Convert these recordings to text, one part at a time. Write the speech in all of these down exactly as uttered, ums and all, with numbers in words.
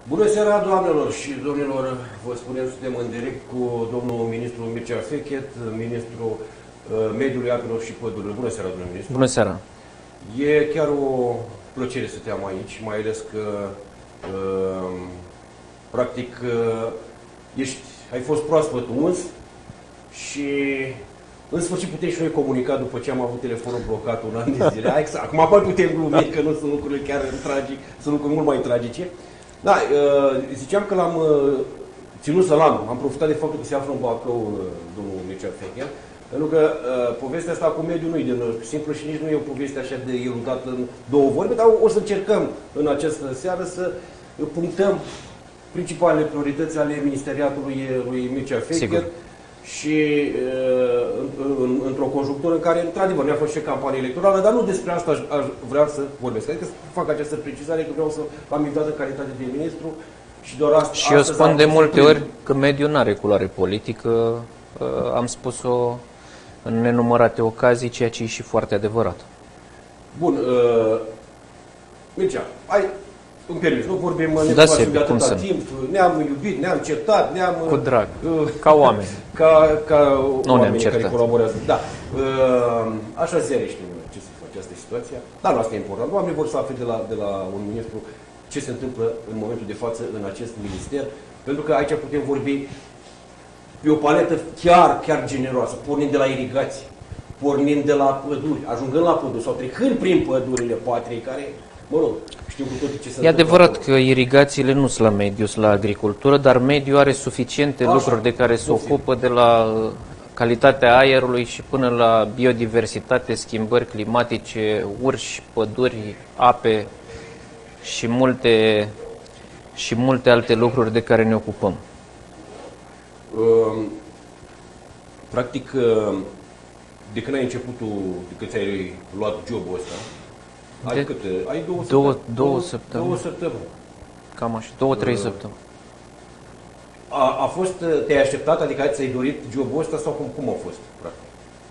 Bună seara, doamnelor și domnilor! Vă spunem, suntem în direct cu domnul ministru Mircea Fechet, ministrul Mediului, Apelor și Pădurilor. Bună seara, domnule ministru! Bună seara! E chiar o plăcere să te am aici, mai ales că, uh, practic, uh, ești, ai fost proaspăt uns și, în sfârșit, putem și noi comunica după ce am avut telefonul blocat un an de zile. Exact. Acum mai putem glumi, că nu sunt lucrurile chiar tragice, sunt lucruri mult mai tragice. Da, ziceam că l-am ținut să l-am, am profitat de faptul că se află în Bacău domnul Mircea Fechet, pentru că povestea asta cu mediul nu e de simplu și nici nu e o poveste așa de eludată în două vorbe, dar o să încercăm în această seară să punctăm principalele priorități ale ministeriatului lui Mircea Fechet și într-o conjunctură în care, într-adevăr, ne-a fost și campanie electorală, dar nu despre asta aș, aș vrea să vorbesc. Adică să fac această precizare, că vreau să am invitat în calitate de ministru și doar asta. Și eu spun de multe ori că mediul nu are culoare politică, am spus-o în nenumărate ocazii, ceea ce e și foarte adevărat. Bun, uh, Mircea, hai, îmi permis, nu vorbim da, de atâta timp, ne-am iubit, ne-am certat, ne-am... Cu drag, uh, ca oameni. Ca, ca nu oameni care colaborează. Da. Uh, așa ziare știm ce se face această situație. Dar nu asta e important. Oamenii vor să afle de la, de la un ministru ce se întâmplă în momentul de față în acest minister, pentru că aici putem vorbi pe o paletă chiar, chiar generoasă, pornind de la irigații, pornind de la păduri, ajungând la păduri sau trecând prin pădurile patriei, care, mă rog, știu cu toții ce se E adevărat acolo. Că irigațiile nu sunt la mediu, sunt la agricultură, dar mediul are suficiente Așa, lucruri de care se ocupă, de la calitatea aerului și până la biodiversitate, schimbări climatice, urși, păduri, ape și multe, și multe alte lucruri de care ne ocupăm. Uh, practic, uh, de când ai început tu, de când ți-ai luat jobul ăsta, ai de câte? Ai două, două, săptămâni? două săptămâni. Două săptămâni. Cam așa, două, trei uh, săptămâni. A, a fost, te-ai așteptat, adică ți-ai dorit jobul ăsta sau cum, cum a fost, practic?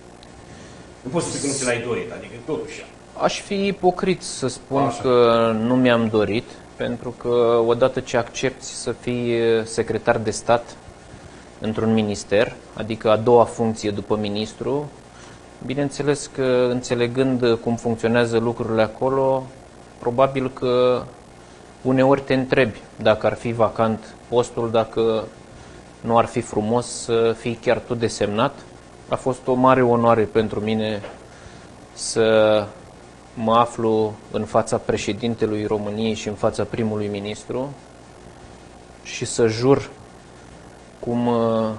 Nu poți să spui că nu ți l-ai dorit, adică totuși. Aș fi ipocrit să spun Așa. că nu mi-am dorit, pentru că odată ce accepti să fii secretar de stat într-un minister, adică a doua funcție după ministru, bineînțeles că înțelegând cum funcționează lucrurile acolo, probabil că uneori te întrebi dacă ar fi vacant postul, dacă nu ar fi frumos să fii chiar tu desemnat. A fost o mare onoare pentru mine să mă aflu în fața președintelui României și în fața primului ministru și să jur cum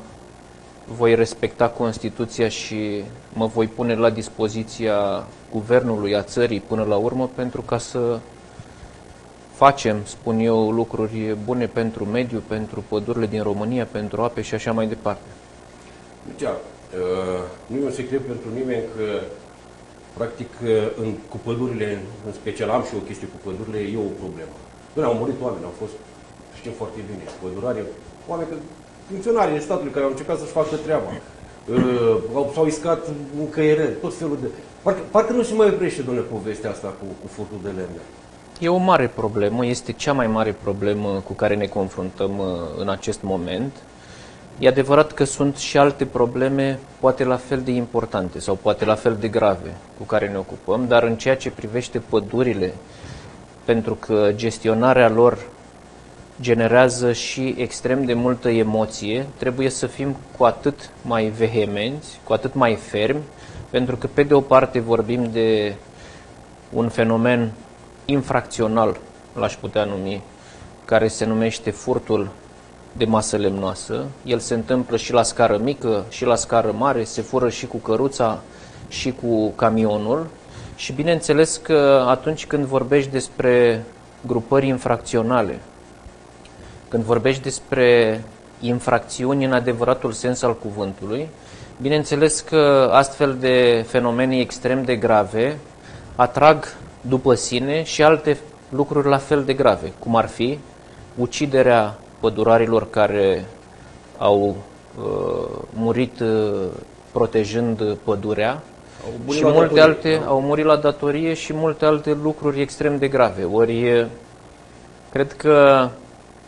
voi respecta Constituția și mă voi pune la dispoziția guvernului, a țării până la urmă, pentru ca să facem, spun eu, lucruri bune pentru mediu, pentru pădurile din România, pentru ape și așa mai departe. Deci, uh, nu e un secret pentru nimeni că, practic, în, cu pădurile, în special am și o chestie cu pădurile, e o problemă. Nu au murit oameni, au fost, știm foarte bine, pădurari, oameni, funcționarii statului care au încercat să-și facă treaba. Uh, s-au iscat încăierări, tot felul de... Parcă, parcă nu se mai oprește, domnule, povestea asta cu, cu furtul de lemne. E o mare problemă, este cea mai mare problemă cu care ne confruntăm în acest moment. E adevărat că sunt și alte probleme, poate la fel de importante sau poate la fel de grave, cu care ne ocupăm, dar în ceea ce privește pădurile, pentru că gestionarea lor generează și extrem de multă emoție, trebuie să fim cu atât mai vehemenți, cu atât mai fermi, pentru că pe de o parte vorbim de un fenomen infracțional, l-aș putea numi, care se numește furtul de masă lemnoasă. El se întâmplă și la scară mică, și la scară mare, se fură și cu căruța, și cu camionul. Și bineînțeles că atunci când vorbești despre grupări infracționale, când vorbești despre infracțiuni în adevăratul sens al cuvântului, bineînțeles că astfel de fenomene extrem de grave atrag după sine și alte lucruri la fel de grave, cum ar fi uciderea pădurarilor care au uh, murit uh, protejând pădurea și multe alte au murit la datorie și multe alte lucruri extrem de grave. Ori cred că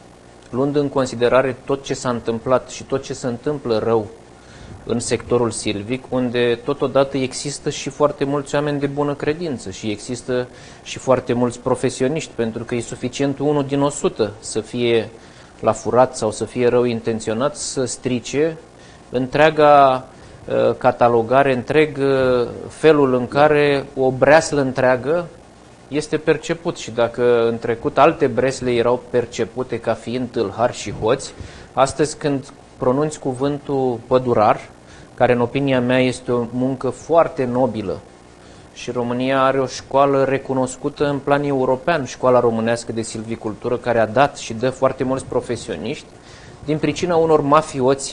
luând în considerare tot ce s-a întâmplat și tot ce se întâmplă rău în sectorul silvic, unde totodată există și foarte mulți oameni de bună credință și există și foarte mulți profesioniști, pentru că e suficient unul din o sută să fie la furat sau să fie rău intenționat, să strice întreaga uh, catalogare, întreg uh, felul în care o breaslă întreagă este perceput. Și dacă în trecut alte bresle erau percepute ca fiind tâlhari și hoți, astăzi când pronunți cuvântul pădurar, care în opinia mea este o muncă foarte nobilă și România are o școală recunoscută în plan european, școala românească de silvicultură, care a dat și dă foarte mulți profesioniști, din pricina unor mafioți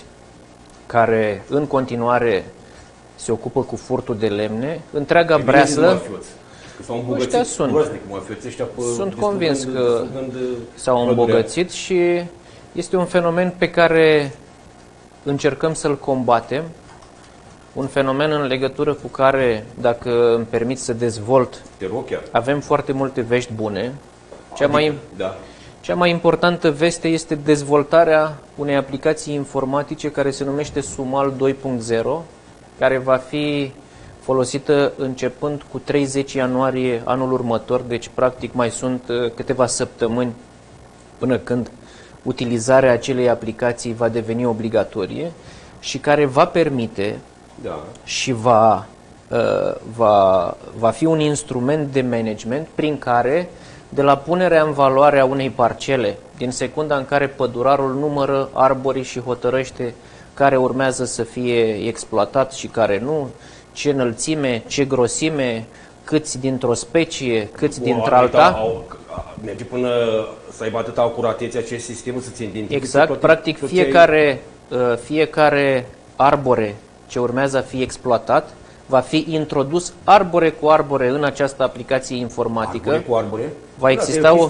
care în continuare se ocupă cu furtul de lemne, întreaga breaslă. Ăștia sunt. Sunt convins că s-au îmbogățit și este un fenomen pe care încercăm să-l combatem, un fenomen în legătură cu care, dacă îmi permit să dezvolt, avem foarte multe vești bune. Cea mai, da. cea mai importantă veste este dezvoltarea unei aplicații informatice care se numește Sumal doi punct zero, care va fi folosită începând cu treizeci ianuarie anul următor, deci practic mai sunt câteva săptămâni până când utilizarea acelei aplicații va deveni obligatorie și care va permite da. și va, uh, va, va fi un instrument de management prin care, de la punerea în valoare a unei parcele, din secunda în care pădurarul numără arborii și hotărăște care urmează să fie exploatat și care nu, ce înălțime, ce grosime, câți dintr-o specie, câți dintr-alta. Merge până să aibă atâta acuratețe acest sistem să-ți identifice. Exact, practic fiecare, fiecare arbore ce urmează a fi exploatat va fi introdus arbore cu arbore în această aplicație informatică. Arbore cu arbore? Va exista o,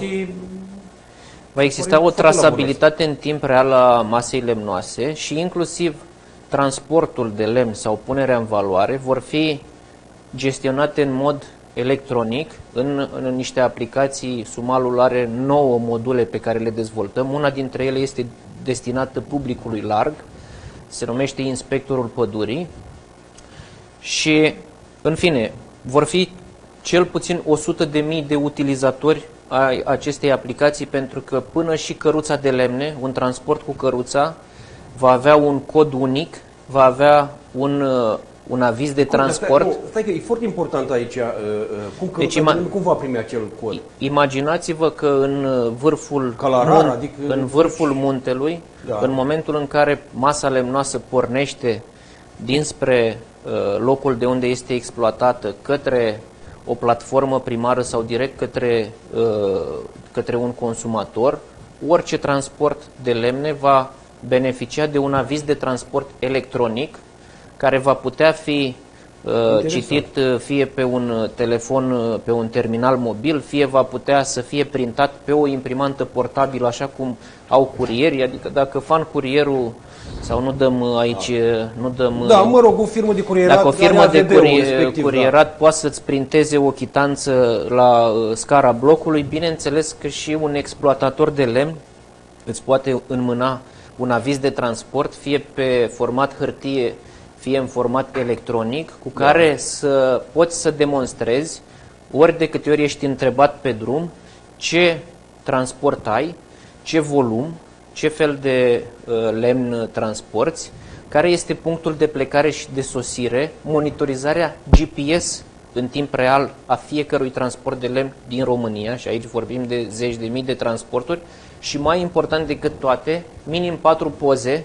va exista o trasabilitate în timp real a masei lemnoase și inclusiv transportul de lemn sau punerea în valoare vor fi gestionate în mod electronic în, în niște aplicații. Sumalul are nouă module pe care le dezvoltăm. Una dintre ele este destinată publicului larg, se numește Inspectorul Pădurii și, în fine, vor fi cel puțin o sută de mii de utilizatori ai acestei aplicații, pentru că până și căruța de lemne, un transport cu căruța, va avea un cod unic, va avea un, un aviz de cum, transport. Stai, nu, stai că e foarte important aici, uh, cum, deci, ima cum va primi acel cod? Imaginați-vă că în vârful, Calarar, mun adică în vârful muntelui, da. în momentul în care masa lemnoasă pornește dinspre uh, locul de unde este exploatată către o platformă primară sau direct către, uh, către un consumator, orice transport de lemne va beneficia de un aviz de transport electronic care va putea fi uh, citit uh, fie pe un telefon, uh, pe un terminal mobil, fie va putea să fie printat pe o imprimantă portabilă, așa cum au curierii, adică dacă fan curierul, sau nu dăm aici, da. nu dăm... Da, mă rog, o firmă de curierat, dacă o firmă de curie, curierat da. poate să-ți printeze o chitanță la uh, scara blocului, bineînțeles că și un exploatator de lemn îți poate înmâna un aviz de transport, fie pe format hârtie, fie în format electronic, cu care da. să poți să demonstrezi, ori de câte ori ești întrebat pe drum, ce transport ai, ce volum, ce fel de uh, lemn transporti, care este punctul de plecare și de sosire, monitorizarea G P S în timp real a fiecărui transport de lemn din România, și aici vorbim de zeci de mii de transporturi, și mai important decât toate, minim patru poze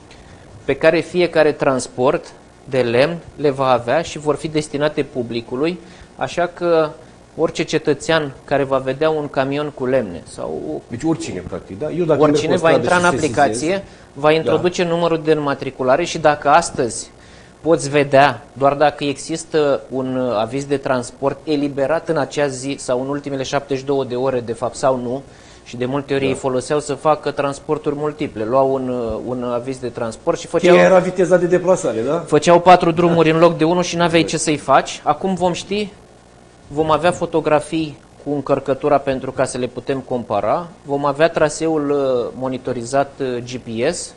pe care fiecare transport de lemn le va avea și vor fi destinate publicului, așa că orice cetățean care va vedea un camion cu lemne sau deci oricine, practic, da? Eu dacă oricine va intra în aplicație, va introduce da. numărul de înmatriculare și dacă astăzi poți vedea, doar dacă există un aviz de transport eliberat în acea zi sau în ultimele șaptezeci și două de ore, de fapt, sau nu, și de multe ori da. ei foloseau să facă transporturi multiple, luau un, un aviz de transport și făceau... era viteza de deplasare, da? Făceau patru drumuri în loc de unul și n-aveai ce să-i faci. Acum vom ști, vom avea fotografii cu încărcătura pentru ca să le putem compara, vom avea traseul monitorizat G P S,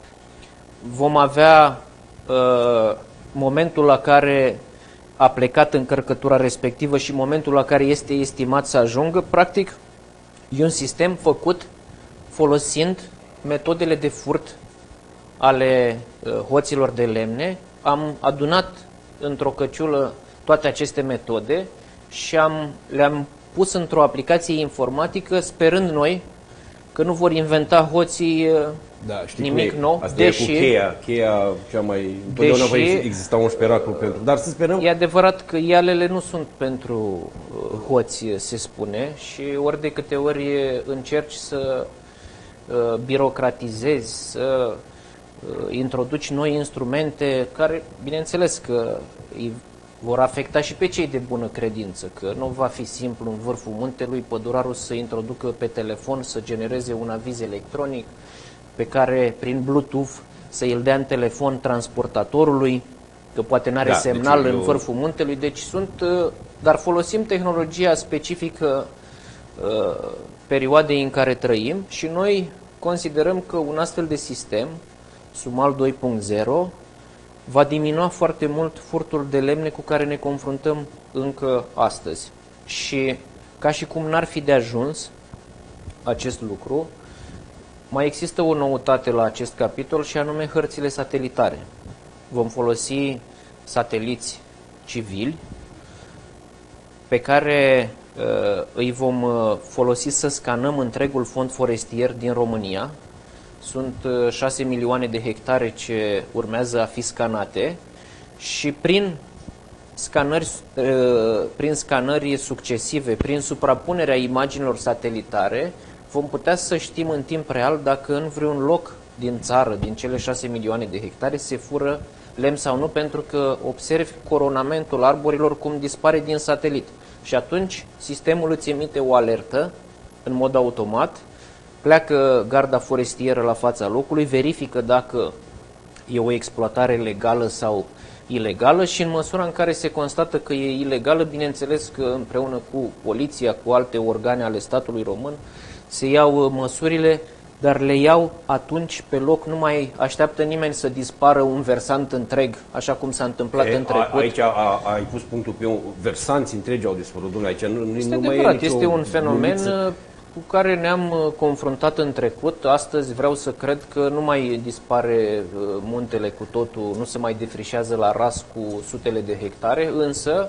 vom avea uh, momentul la care a plecat încărcătura respectivă și momentul la care este estimat să ajungă. Practic, e un sistem făcut folosind metodele de furt ale uh, hoților de lemne. Am adunat într-o căciulă toate aceste metode și am, le-am pus într-o aplicație informatică, sperând noi că nu vor inventa hoții uh, da, știi nimic e, nou. Asta deși, e cu cheia, cheia cea mai... Întotdeauna va exista un speracol pentru... Dar să sperăm... E adevărat că ialele nu sunt pentru uh, hoți, se spune, și ori de câte ori încerci să uh, birocratizezi, să uh, introduci noi instrumente care, bineînțeles că îi vor afecta și pe cei de bună credință, că nu va fi simplu în vârful muntelui pădurarul să introducă pe telefon, să genereze un aviz electronic pe care prin Bluetooth să îl dea în telefon transportatorului, că poate n-are da, semnal deci în eu... vârful muntelui, deci sunt, dar folosim tehnologia specifică uh, perioadei în care trăim și noi considerăm că un astfel de sistem, SUMAL doi punct zero, va diminua foarte mult furtul de lemne cu care ne confruntăm încă astăzi. Și ca și cum n-ar fi de ajuns acest lucru, mai există o noutate la acest capitol și anume hărțile satelitare. Vom folosi sateliți civili pe care uh, îi vom uh, folosi să scanăm întregul fond forestier din România. Sunt uh, șase milioane de hectare ce urmează a fi scanate și prin scanări, uh, prin scanări succesive, prin suprapunerea imaginilor satelitare, vom putea să știm în timp real dacă în vreun loc din țară, din cele șase milioane de hectare, se fură lemn sau nu, pentru că observi coronamentul arborilor cum dispare din satelit. Și atunci sistemul îți emite o alertă în mod automat, pleacă garda forestieră la fața locului, verifică dacă e o exploatare legală sau ilegală și în măsura în care se constată că e ilegală, bineînțeles că împreună cu poliția, cu alte organe ale statului român, se iau măsurile, dar le iau atunci pe loc, nu mai așteaptă nimeni să dispară un versant întreg, așa cum s-a întâmplat e, în trecut. Aici a, a, ai pus punctul pe un versanți întregi au dispărut, domnule, aici nu, este nu mai adevărat, e este un fenomen glumiță cu care ne-am confruntat în trecut. Astăzi vreau să cred că nu mai dispare muntele cu totul, nu se mai defrișează la ras cu sutele de hectare, însă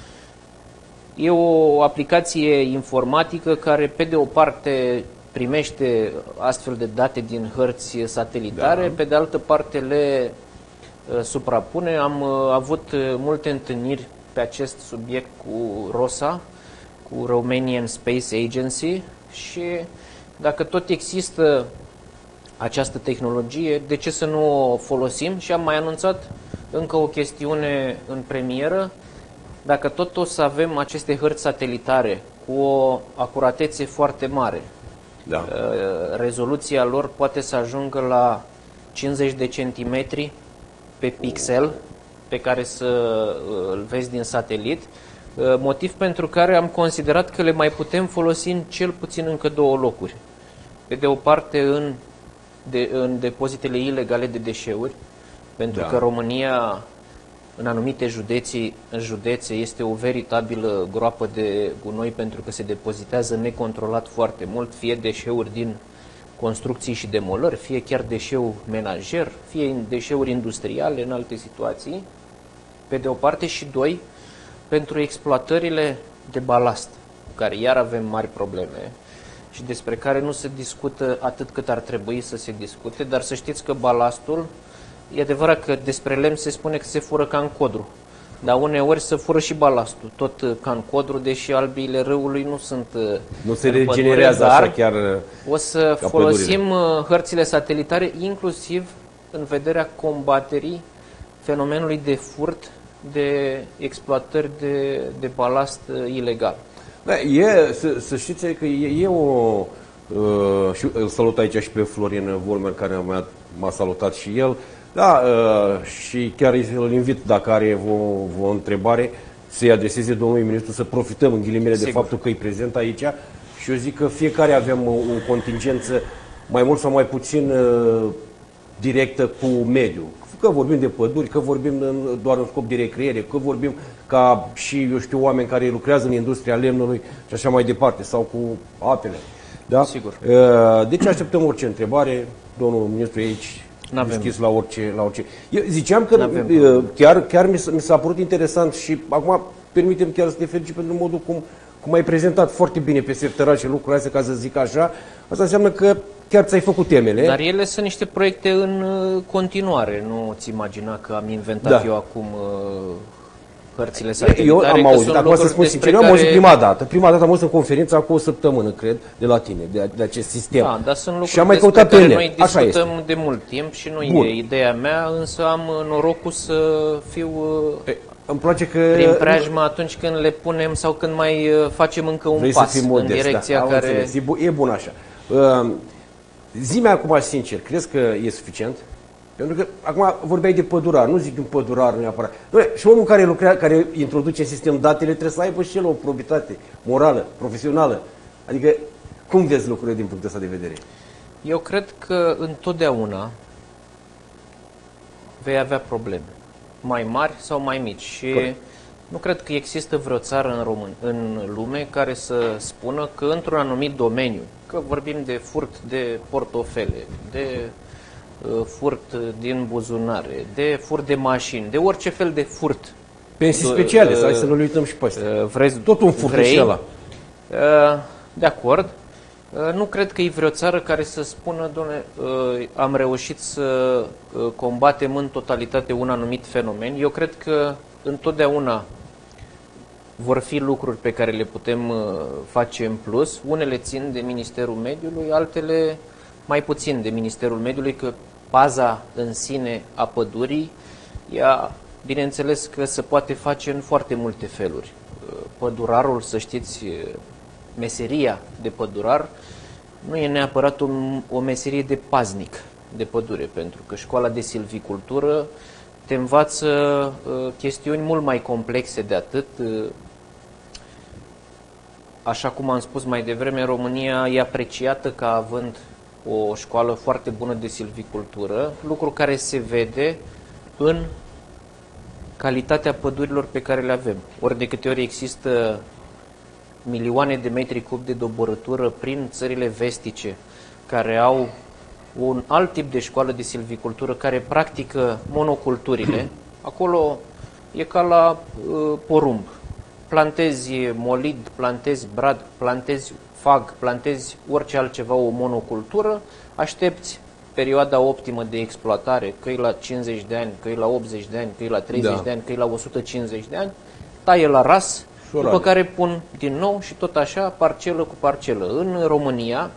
e o aplicație informatică care, pe de o parte, primește astfel de date din hărți satelitare, da. Pe de altă parte le uh, suprapune. Am uh, avut uh, multe întâlniri pe acest subiect cu ROSA, cu Romanian Space Agency, și dacă tot există această tehnologie, de ce să nu o folosim? Și am mai anunțat încă o chestiune în premieră. Dacă tot o să avem aceste hărți satelitare cu o acuratețe foarte mare, da. Rezoluția lor poate să ajungă la cincizeci de centimetri pe pixel pe care să îl vezi din satelit, motiv pentru care am considerat că le mai putem folosi în cel puțin încă două locuri. Pe de o parte în, de, în depozitele ilegale de deșeuri, pentru da. Că România în anumite județe, în județe este o veritabilă groapă de gunoi, pentru că se depozitează necontrolat foarte mult, fie deșeuri din construcții și demolări, fie chiar deșeu menajer, fie deșeuri industriale în alte situații, pe de o parte, și doi, pentru exploatările de balast, cu care iar avem mari probleme și despre care nu se discută atât cât ar trebui să se discute, dar să știți că balastul, e adevărat că despre lemn se spune că se fură ca în Codru, dar uneori se fură și balastul, tot ca în Codru, deși albiile râului nu sunt nu se regenerează așa chiar. O să folosim pădurile. Hărțile satelitare inclusiv în vederea combaterii fenomenului de furt, de exploatări de, de balast ilegal. Da, e, să, să știți că e, e o... Uh, și îl salut aici și pe Florin Volmer, care m-a salutat și el. Da, uh, și chiar îl invit, dacă are o, o întrebare, să-i adreseze domnului ministru, să profităm în ghilimele Sigur. de faptul că e prezent aici și eu zic că fiecare avem o, o contingență mai mult sau mai puțin uh, directă cu mediul. Că vorbim de păduri, că vorbim în, doar în scop de recreere, că vorbim ca și, eu știu, oameni care lucrează în industria lemnului și așa mai departe, sau cu apele. Da? Sigur. Uh, deci așteptăm orice întrebare, domnul ministru e aici, N-avem. deschis la orice, la orice. Eu ziceam că uh, chiar, chiar mi, mi s-a părut interesant și acum permitem chiar să te felicit pentru modul cum, cum ai prezentat foarte bine pe sertărașe lucrurile astea, ca să zic așa. Asta înseamnă că chiar ți-ai făcut temele. Dar ele sunt niște proiecte în uh, continuare. Nu ți imagina că am inventat Da. eu acum uh, hărțile satelitare. Eu am că auzit, sunt acum să lucruri spun despre sincer, eu am auzit care- prima dată. Prima dată am auzit în conferință acum o săptămână, cred, de la tine, de, de acest sistem. Da, dar sunt lucruri și am mai despre căutat pe care net. noi Așa discutăm este. de mult timp și nu Bun. e ideea mea, însă am uh, norocul să fiu uh, E, îmi place că prin preajmă atunci când le punem sau când mai uh, facem încă un vrei pas să fii în modest, direcția da, am care... înțeles. E, bu- e bun așa. Uh, zi-mi acum sincer, crezi că e suficient? Pentru că acum vorbeai de pădurar, nu zic un pădurar neapărat. Doamne, și omul care lucrează, care introduce în sistem datele trebuie să aibă și el o probitate morală, profesională. Adică, cum vezi lucrurile din punctul ăsta de vedere? Eu cred că întotdeauna vei avea probleme, mai mari sau mai mici. Și Corect. nu cred că există vreo țară în, Român, în lume care să spună că într-un anumit domeniu, că vorbim de furt de portofele, de uh, furt din buzunare, de furt de mașini, de orice fel de furt. Pensii Uh, speciale, uh, să hai să nu le uităm și pe astea. Uh, vreți, Tot un furt vrei, și ăla. Uh, De acord. Uh, Nu cred că e vreo țară care să spună, doamne, uh, am reușit să uh, combatem în totalitate un anumit fenomen. Eu cred că întotdeauna vor fi lucruri pe care le putem uh, face în plus. Unele țin de Ministerul Mediului, altele mai puțin de Ministerul Mediului, că baza în sine a pădurii, ea, bineînțeles că se poate face în foarte multe feluri. Uh, Pădurarul, să știți, uh, meseria de pădurar nu e neapărat o, o meserie de paznic de pădure, pentru că școala de silvicultură te învață uh, chestiuni mult mai complexe de atât. Uh, așa cum am spus mai devreme, România e apreciată ca având o școală foarte bună de silvicultură, lucru care se vede în calitatea pădurilor pe care le avem. Ori de câte ori există milioane de metri cub de doborătură prin țările vestice care au un alt tip de școală de silvicultură care practică monoculturile, acolo e ca la uh, porumb. Plantezi molid, plantezi brad, plantezi fag, plantezi orice altceva, o monocultură, aștepți perioada optimă de exploatare, că e la cincizeci de ani, că e la optzeci de ani, că e la treizeci Da. de ani, că e la o sută cincizeci de ani, taie la ras, Șorare. după care pun din nou și tot așa, parcelă cu parcelă. În România,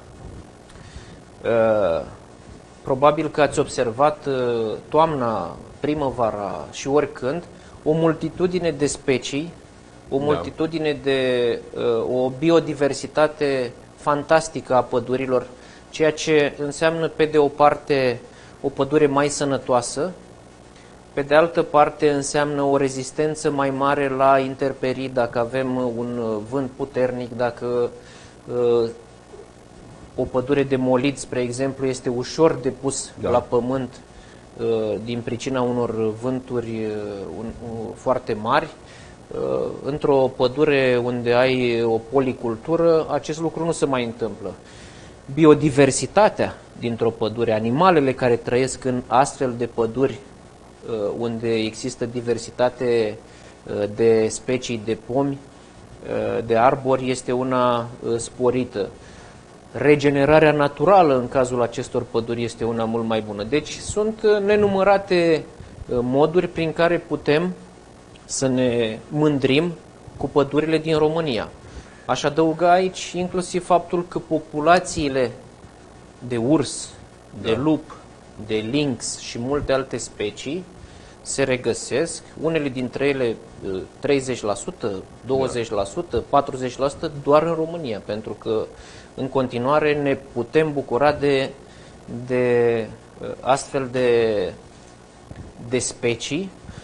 uh, probabil că ați observat uh, toamna, primăvara și oricând, o multitudine de specii, o multitudine de uh, o biodiversitate fantastică a pădurilor, ceea ce înseamnă pe de o parte o pădure mai sănătoasă, pe de altă parte înseamnă o rezistență mai mare la interperii dacă avem un vânt puternic, dacă uh, o pădure de molid, spre exemplu, este ușor de pus Da. la pământ uh, din pricina unor vânturi uh, un, uh, foarte mari. Uh, într-o pădure unde ai o policultură, acest lucru nu se mai întâmplă. Biodiversitatea dintr-o pădure, animalele care trăiesc în astfel de păduri uh, unde există diversitate uh, de specii de pomi, uh, de arbori, este una uh, sporită. Regenerarea naturală în cazul acestor păduri este una mult mai bună. Deci sunt uh, nenumărate uh, moduri prin care putem să ne mândrim cu pădurile din România. Aș adăuga aici inclusiv faptul că populațiile de urs, de lup, de lynx și multe alte specii se regăsesc, unele dintre ele treizeci la sută, douăzeci la sută, patruzeci la sută doar în România, pentru că în continuare ne putem bucura de, de astfel de, de specii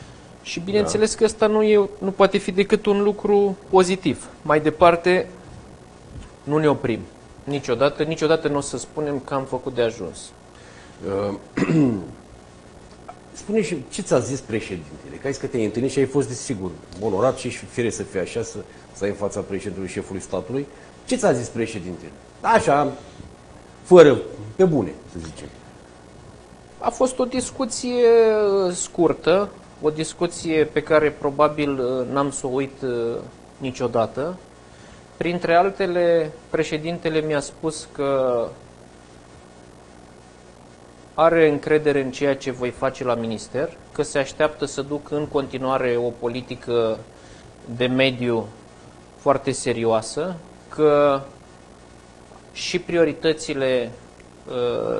Și bineînțeles da. că ăsta nu, e, nu poate fi decât un lucru pozitiv. Mai departe, nu ne oprim. Niciodată, niciodată nu o să spunem că am făcut de ajuns. Uh, Spune și ce ți-a zis președintele? Că ai zis că te-ai întâlnit și ai fost, desigur, onorat și fire să fie așa, să, să ai în fața președintelui șefului statului. Ce ți-a zis președintele? Așa, fără, pe bune, să zicem. A fost o discuție scurtă, o discuție pe care probabil n-am să o uit niciodată. Printre altele, președintele mi-a spus că are încredere în ceea ce voi face la minister, că se așteaptă să duc în continuare o politică de mediu foarte serioasă, că și prioritățile uh,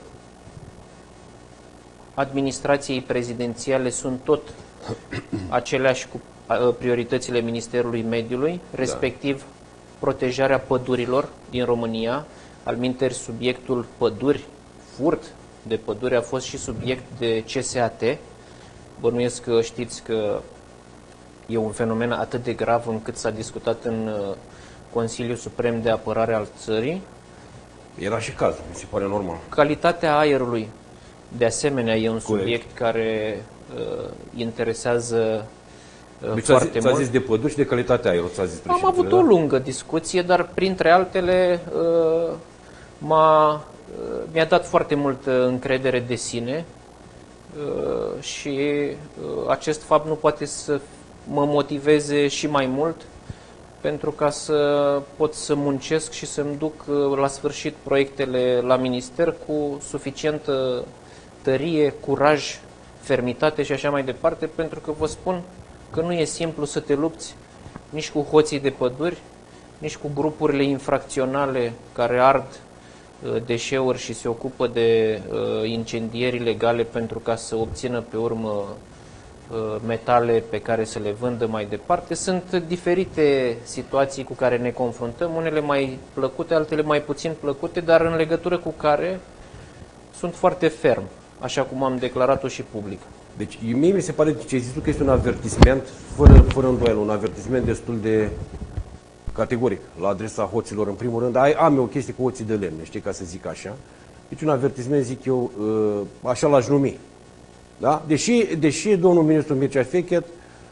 administrației prezidențiale sunt tot aceleași cu uh, prioritățile Ministerului Mediului, respectiv da. protejarea pădurilor din România. Alminteri, subiectul păduri, furt de pădure a fost și subiect de C S A T. Bănuiesc că știți că e un fenomen atât de grav încât s-a discutat în Consiliul Suprem de Apărare al țării. Era și cazul, mi se pare normal. Calitatea aerului, de asemenea, e un Corect. subiect care uh, interesează uh, deci foarte ți-a mult. zis de păduri și de calitatea aerului, ți-a zis Am avut o lungă discuție, dar printre altele uh, m-a mi-a dat foarte multă încredere de sine uh, și uh, acest fapt nu poate să mă motiveze și mai mult pentru ca să pot să muncesc și să-mi duc uh, la sfârșit proiectele la minister cu suficientă tărie, curaj, fermitate și așa mai departe, pentru că vă spun că nu e simplu să te lupți nici cu hoții de păduri, nici cu grupurile infracționale care ard deșeuri și se ocupă de uh, incendieri ilegale pentru ca să obțină pe urmă uh, metale pe care să le vândă mai departe. Sunt diferite situații cu care ne confruntăm, unele mai plăcute, altele mai puțin plăcute, dar în legătură cu care sunt foarte ferm, așa cum am declarat-o și public. Deci, mie mi se pare ce ai zis tu că este un avertisment, fără, fără îndoială, un avertisment destul de categoric, la adresa hoților. În primul rând, ai, am eu o chestie cu hoții de lemne, știi, ca să zic așa. Deci un avertisment, zic eu, așa l-aș numi. Da? Deși, deși domnul ministru Mircea Fechet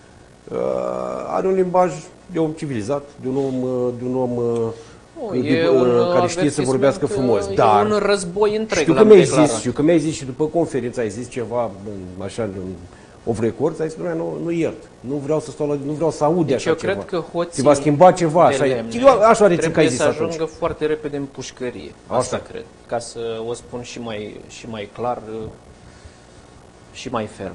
are un limbaj de om civilizat, de un om, de un om o, de, un care știe să vorbească frumos. E dar un război întreg. Știu că mi-ai zis, știu că mi-ai zis și după conferință ai zis ceva, așa, off record, ai zis, nu, nu iert, nu vreau să stau la, nu vreau să aud deci așa eu ceva. cred că hoții se va schimba ceva, așa, lemne, așa rețin că ai zis să ajungă atunci. foarte repede în pușcărie. Asta Așa. cred. Ca să o spun și mai, și mai clar și mai ferm.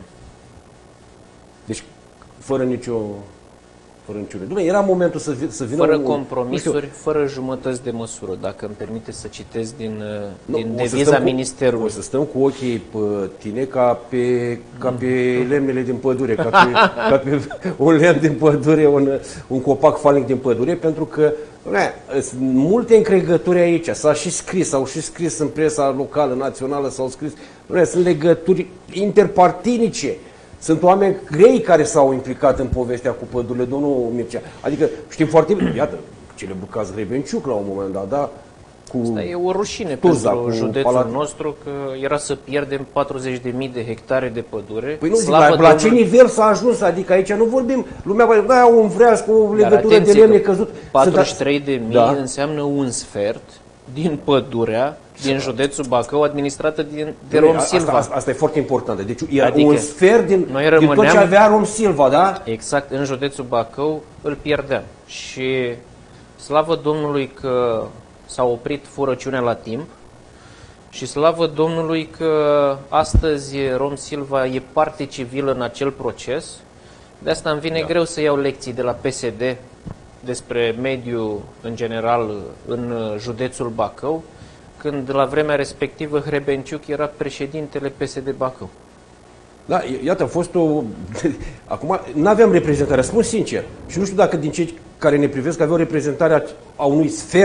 Deci, fără nicio... Fără niciun... Dumnezeu, era momentul să, vi, să vină... Fără un, compromisuri, fără jumătăți de măsură, dacă îmi permite să citesc din, nu, din deviza Ministerului. O să stăm cu ochii pe tine ca pe, ca pe lemnele din pădure, ca pe, ca pe un lemn din pădure, un, un copac falnic din pădure, pentru că ne, sunt multe încregături aici. S-a și scris, au și scris în presa locală, națională, s-au scris. Ne, sunt legături interpartinice. Sunt oameni grei care s-au implicat în povestea cu pădurile, domnul Mircea. Adică știm foarte bine, iată, celebrul caz Hrebenciuc la un moment dat, da? Cu Asta e o rușine Tuza, pentru județul palat... nostru, că era să pierdem patruzeci de mii de hectare de pădure. Păi nu zic, la, la ce nivel s-a ajuns? Adică aici nu vorbim, lumea va da, un vreaz cu o legătură de lemne căzut. patruzeci și trei de mii da. înseamnă un sfert din pădurea din județul Bacău, administrată din, de Rom Silva. Asta, asta, asta e foarte important. Deci era adică un sfert din, din tot ce avea Rom Silva, da? Exact, în județul Bacău îl pierdeam. Și slavă Domnului că s-a oprit furăciunea la timp și slavă Domnului că astăzi Rom Silva e parte civilă în acel proces. De asta îmi vine da. greu să iau lecții de la P S D despre mediu în general în județul Bacău, când la vremea respectivă Hrebenciuc era președintele P S D Bacău. Da, iată, a fost o... Acum, nu aveam reprezentare, spun sincer. Și nu știu dacă din cei care ne privesc aveau reprezentarea a unui sfert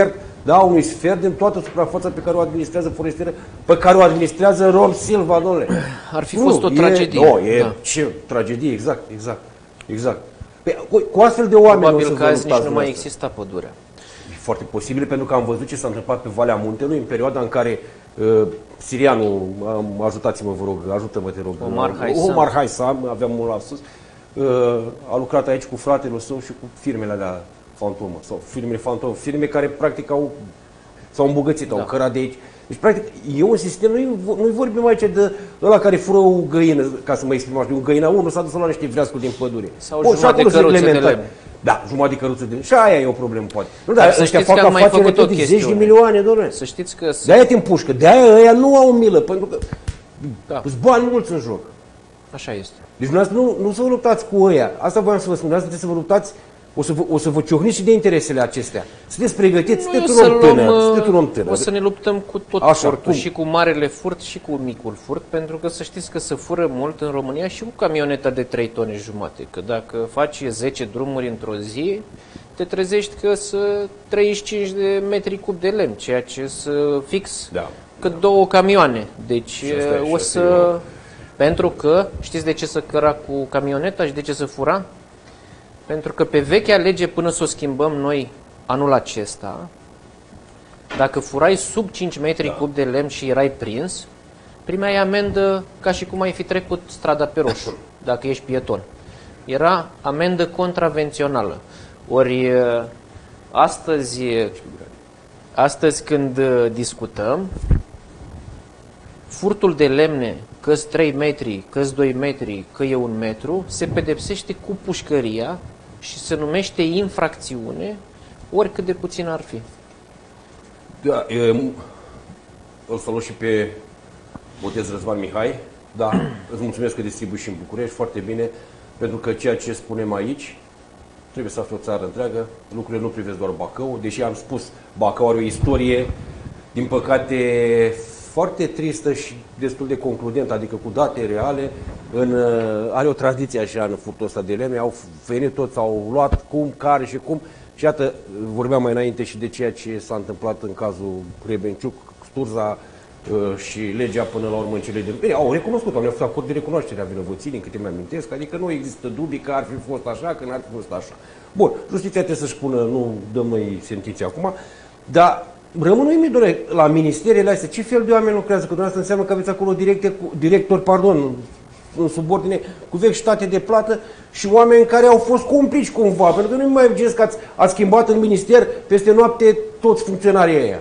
da, unui sfert din toată suprafața pe care o administrează forestieră, pe care o administrează Rom Silva, domnule. Ar fi Nu, fost o e, tragedie. Nu, e da. ce tragedie, exact, exact, exact. Păi, cu, cu astfel de oameni Probabil o să că vă azi nici luptați nu mai dumneavoastră. exista pădurea. E foarte posibil, pentru că am văzut ce s-a întâmplat pe Valea Muntelui în perioada în care uh, sirianul, um, ajutați-mă vă rog, ajută-mă te rog, Omar Haisam. Omar Haisam, aveam mult lapsus, uh, a lucrat aici cu fratele său și cu firmele alea fantomă, sau firmele fantomă, firme care practic au, s-au îmbogățit, da. au cărat de aici. Deci, practic, e un sistem, nu nu vorbim aici de ăla care fură o găină, ca să mă exprim așa, un găina, unul s-a dus la niște vreascuri din pădure. Sau jumătate de căruțe de lemn. Da, jumătate de căruțe de lemn. Și aia e o problemă, poate. Nu, dar să ăștia știți fac că am mai afaceri făcut o de zeci de chestiune. milioane, domnule. Să știți că... De-aia te împușcă, de-aia ăia nu au milă, pentru că Da. sunt bani mulți în joc. Așa este. Deci dumneavoastră nu, nu să vă luptați cu ăia. Asta voiam să vă spun, dumneavoastră trebuie să vă luptați, o să vă, o să vă ciocniți și de interesele acestea. Sunteți pregătiți, Noi sunteți o un să om luăm, tânăr, uh, sunteți un om tânăr. O să ne luptăm cu tot Așa, furtul, cum? și cu marele furt și cu micul furt, pentru că să știți că se fură mult în România și cu camioneta de trei tone jumate. Că dacă faci zece drumuri într-o zi, te trezești că să treizeci și cinci de metri cub de lemn, ceea ce să fix Da. cât două camioane. Deci Și asta e, și o asta să... Pentru că, știți de ce să căra cu camioneta și de ce să fura? Pentru că pe vechea lege, până să o schimbăm noi anul acesta, dacă furai sub cinci metri Da. cub de lemn și erai prins, primeai amendă ca și cum ai fi trecut strada pe roșu, dacă ești pieton. Era amendă contravențională. Ori astăzi, astăzi când discutăm, furtul de lemne, că-s trei metri, că-s doi metri, că e un metru, se pedepsește cu pușcăria și se numește infracțiune, oricât de puțin ar fi. Da, e, îl salut și pe Botez Răzvan Mihai. Da, îți mulțumesc că distribui și în București, foarte bine, pentru că ceea ce spunem aici trebuie să fie o țară întreagă. Lucrurile nu privesc doar Bacău, deși am spus, Bacău are o istorie, din păcate, foarte tristă și destul de concludentă, adică cu date reale. În, are o tradiție așa în furtul ăsta de lemne, au venit toți, au luat cum, care și cum. Și iată, vorbeam mai înainte și de ceea ce s-a întâmplat în cazul Hrebenciuc, Sturza uh, și legea până la urmă în cele de... Bine, au recunoscut, au făcut acord de recunoaștere a vinovății, din câte mi-amintesc, adică nu există dubii că ar fi fost așa, că n-ar fi fost așa. Bun, justiția trebuie să-și spună, nu dăm noi sentințe acum, dar rămân uimit, doamne, la ministerele astea, ce fel de oameni lucrează? Că dumneavoastră înseamnă că aveți acolo directe, directori, pardon, în subordine, cu vechi state de plată și oameni care au fost complici cumva, pentru că nu mai imaginez că ați, ați schimbat în minister peste noapte toți funcționarii ăia.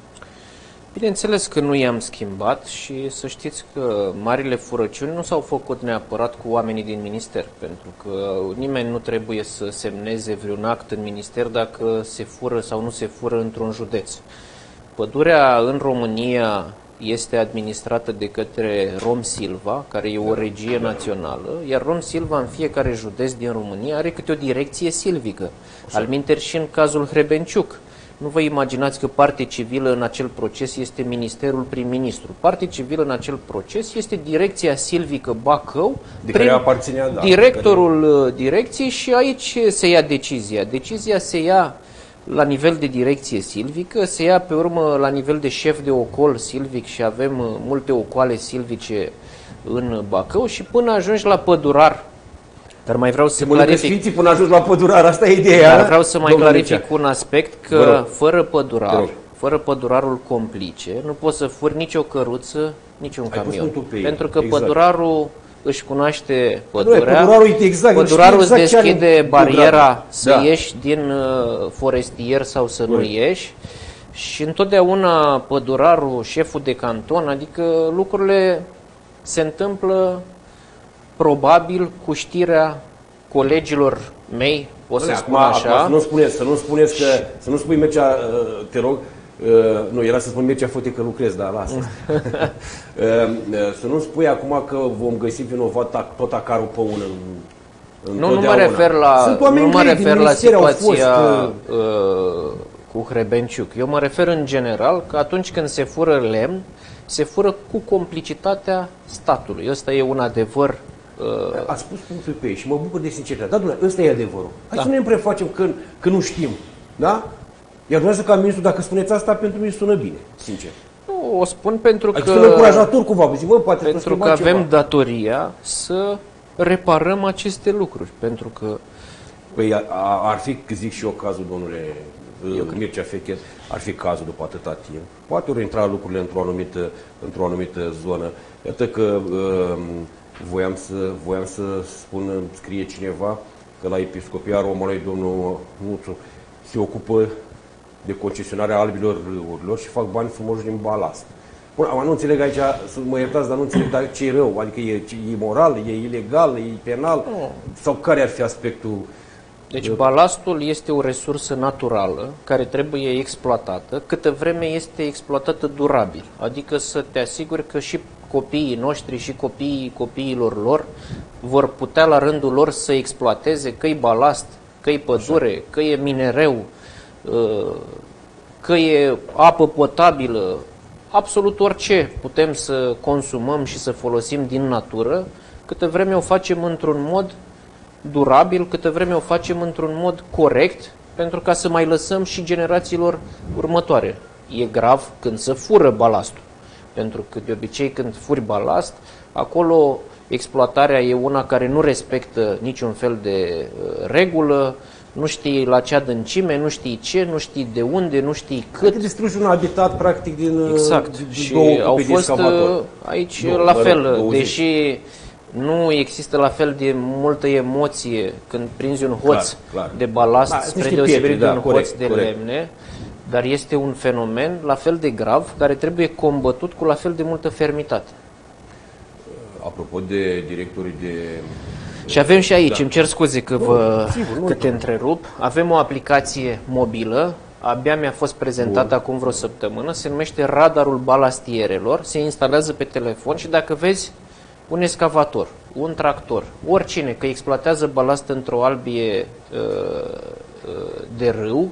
Bineînțeles că nu i-am schimbat și să știți că marile furăciuni nu s-au făcut neapărat cu oamenii din minister, pentru că nimeni nu trebuie să semneze vreun act în minister dacă se fură sau nu se fură într-un județ. Pădurea în România este administrată de către Rom Silva, care e o regie națională, iar Rom Silva în fiecare județ din România are câte o direcție silvică. Alminteri și în cazul Hrebenciuc. Nu vă imaginați că parte civilă în acel proces este Ministerul Prim-Ministru. Parte civilă în acel proces este Direcția Silvică Bacău, de care aparținea, da, directorul care... direcției, și aici se ia decizia. Decizia se ia la nivel de direcție silvică, se ia pe urmă la nivel de șef de ocol silvic și avem multe ocoale silvice în Bacău și până ajungi la pădurar. Dar mai vreau să clarific. Până ajungi la pădurar, asta e ideea. Dar vreau să mai clarific un aspect, că fără pădurar, fără pădurarul complice, nu poți să furi nicio căruță, niciun Ai camion. Pentru Pentru că exact. pădurarul își cunoaște pădurea, pădurarul, exact, pădurarul exact îți deschide bariera să da. ieși din uh, forestier sau să Bun. nu ieși. Și întotdeauna pădurarul, șeful de canton, adică lucrurile se întâmplă probabil cu știrea colegilor mei, o să spun așa. Să nu spuneți, să nu spuneți că, să nu spui Mircea, te rog, nu, era să spun Mircea Fute că lucrez, dar lasă. Să nu spui acum că vom găsi vinovat tot acarul pe unul. Nu, nu mă refer la, nu mă refer la situația fost, uh, cu Hrebenciuc. Eu mă refer în general că atunci când se fură lemn, se fură cu complicitatea statului. Ăsta e un adevăr. Uh... Ați spus punctul pe ei și mă bucur de sinceritate. Da, domnule, ăsta e adevărul. Hai da. să ne prefacem că, că nu știm. Da? Iar dumneavoastră, ca ministru, dacă spuneți asta, pentru mine sună bine, sincer. Nu, o spun pentru Adică că... sună încurajator cumva, zic, bă, poate pentru că avem ceva. datoria să reparăm aceste lucruri, pentru că... Păi a, ar fi, zic și eu, cazul, domnule Mircea Fechet, ar fi cazul după atâta timp. Poate ori intra lucrurile într-o anumită, într-o anumită zonă. Iată că uh, voiam, să, voiam să spun, scrie cineva, că la Episcopia Românului, domnul Nuțu, se ocupă de concesionarea albilor râurilor și fac bani frumoși din balast. Bun, am nu înțeleg aici, să mă iertați, dar nu înțeleg dar ce e rău, adică e, e moral, e ilegal, e penal, nu. Sau care ar fi aspectul? Deci balastul este o resursă naturală care trebuie exploatată câtă vreme este exploatată durabil, adică să te asiguri că și copiii noștri și copiii copiilor lor vor putea la rândul lor să exploateze că e balast, că e pădure, că e minereu, că e apă potabilă, absolut orice putem să consumăm și să folosim din natură, câtă vreme o facem într-un mod durabil, câtă vreme o facem într-un mod corect, pentru ca să mai lăsăm și generațiilor următoare. E grav când se fură balastul, pentru că de obicei când furi balast, acolo exploatarea e una care nu respectă niciun fel de uh, regulă, nu știi la ce adâncime, nu știi ce, nu știi de unde, nu știi cât. Adică distrugi un habitat practic din exact. Din și două au fost de aici două, la fel, douăzeci. deși nu există la fel de multă emoție când prinzi un hoț clar, clar. de balast, da, spre deosebire de da, un corect, hoț de corect. lemne, dar este un fenomen la fel de grav care trebuie combătut cu la fel de multă fermitate. Apropo de directorii de... Și avem și aici, da. îmi cer scuze că, vă, nu, sigur, nu că te întrerup, avem o aplicație mobilă, abia mi-a fost prezentată Bun. acum vreo săptămână, se numește Radarul Balastierelor, se instalează pe telefon și dacă vezi un excavator, un tractor, oricine că exploatează balast într-o albie uh, de râu,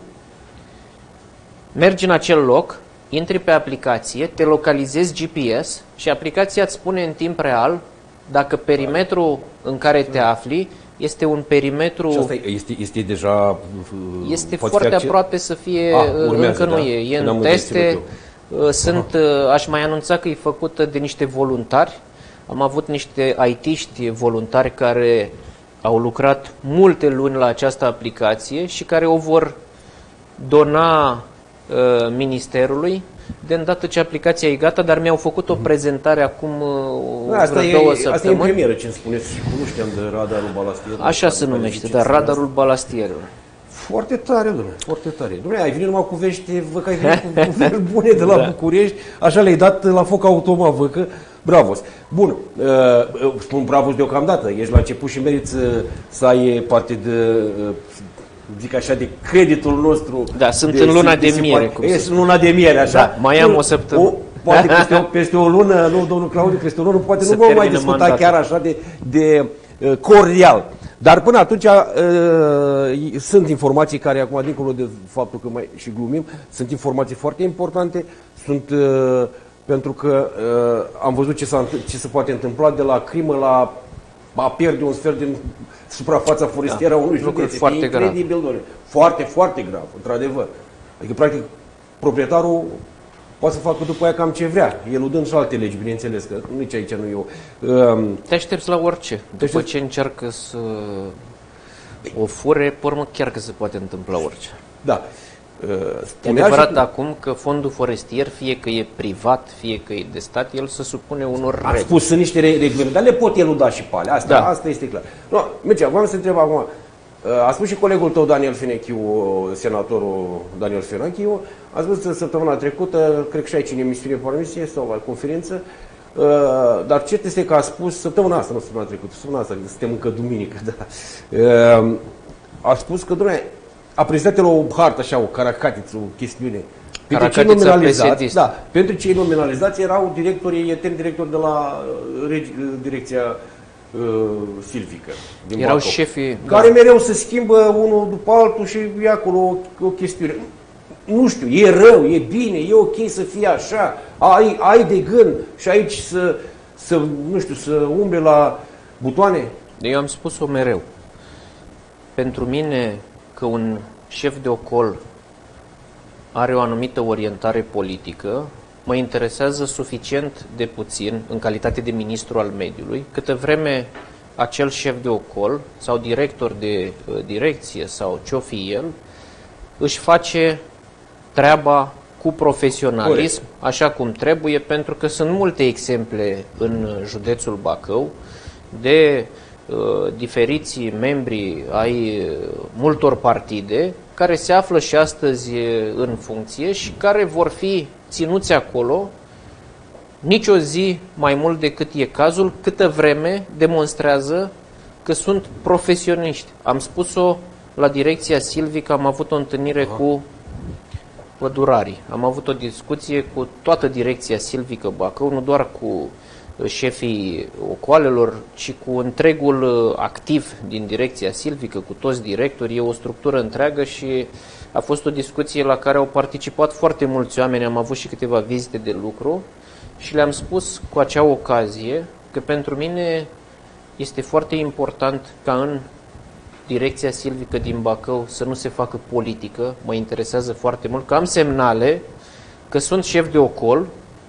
mergi în acel loc, intri pe aplicație, te localizezi G P S și aplicația îți spune în timp real dacă perimetrul în care te afli este un perimetru... Și asta este, este deja... Este foarte aproape să fie... A, urmează, încă nu da. e. E în teste. Sunt, Aha. aș mai anunța că e făcută de niște voluntari. Am avut niște I T-ști voluntari care au lucrat multe luni la această aplicație și care o vor dona uh, ministerului de îndată ce aplicația e gata, dar mi-au făcut o prezentare acum uh, asta vreo două e, săptămâni. Asta e în premieră, ce-mi spuneți, și nu știam de radarul balastierelor. Așa se numește, dar radarul balastierelor. Foarte tare, domnule, foarte tare. Dom'le, ai venit numai cu vești, văd că ai venit cu, cu vești bune de la da. București, așa le-ai dat la foc automat, văd că, bravos. Bun, uh, spun bravos deocamdată, ești la început și meriți să, să ai parte de, uh, zic așa, de creditul nostru. Da, sunt de, în luna de, de, de miere. Ești în luna de miere, așa. Da, mai am o săptămână. O, poate peste o, peste o lună, nu, domnul Claudiu, peste o lună, poate să nu vom mai discuta mandatul. chiar așa de, de uh, cordial. Dar până atunci uh, sunt informații care, acum, dincolo de faptul că mai și glumim, sunt informații foarte importante, sunt uh, pentru că uh, am văzut ce, s-a, ce se poate întâmpla de la crimă la a pierde un sfert din suprafața forestieră a da, unui județ. Foarte incredibil, grav. Foarte, foarte grav, într-adevăr. Adică, practic, proprietarul poate să facă după aia cam ce vrea, eludând și alte legi, bineînțeles, că nici aici nu eu. Um, Te aștepți la orice. După ce încearcă să o fure, pe urmă chiar că se poate întâmpla orice. Da. Uh, e adevărat și... acum că fondul forestier, fie că e privat, fie că e de stat, el se supune unor reguli. Am spus, sunt niște reguli, dar le pot eluda și pe alea. Asta, da. asta este clar. No, Mircea, vreau să întreb acum. A spus și colegul tău, Daniel Fenechiu, senatorul Daniel Fenechiu, a spus săptămâna trecută, cred că și aici în emisiune pe emisie sau la conferință, dar cert este că a spus, săptămâna asta, nu săptămâna trecută, săptămâna asta, suntem încă duminică, da, a spus că, dom'le, a prezentat el o hartă, așa, o caracatiță, o chestiune. Pentru cei nominalizați, da, pentru cei nominalizați erau directorii, eterni directori de la direcția silvică. Din Erau Bacău, șefii... Care da. mereu se schimbă unul după altul și e acolo o, o chestiune. Nu știu, e rău, e bine, e ok să fie așa, ai, ai de gând și aici să, să, nu știu, să umble la butoane? Eu am spus-o mereu. Pentru mine că un șef de ocol are o anumită orientare politică, mă interesează suficient de puțin, în calitate de ministru al mediului, câtă vreme acel șef de ocol sau director de uh, direcție sau ce-o fi el, își face treaba cu profesionalism, corect, așa cum trebuie, pentru că sunt multe exemple în județul Bacău de uh, diferiți membri ai multor partide care se află și astăzi în funcție și care vor fi ținuți acolo nici o zi mai mult decât e cazul, câtă vreme demonstrează că sunt profesioniști. Am spus-o la direcția Silvic, am avut o întâlnire Aha. cu pădurarii. Am avut o discuție cu toată direcția Silvică Bacău, nu doar cu șefii ocoalelor, ci cu întregul activ din direcția Silvică, cu toți directorii. E o structură întreagă și a fost o discuție la care au participat foarte mulți oameni. Am avut și câteva vizite de lucru și le-am spus cu acea ocazie că pentru mine este foarte important ca în direcția silvică din Bacău să nu se facă politică. Mă interesează foarte mult că am semnale că sunt șefi de ocol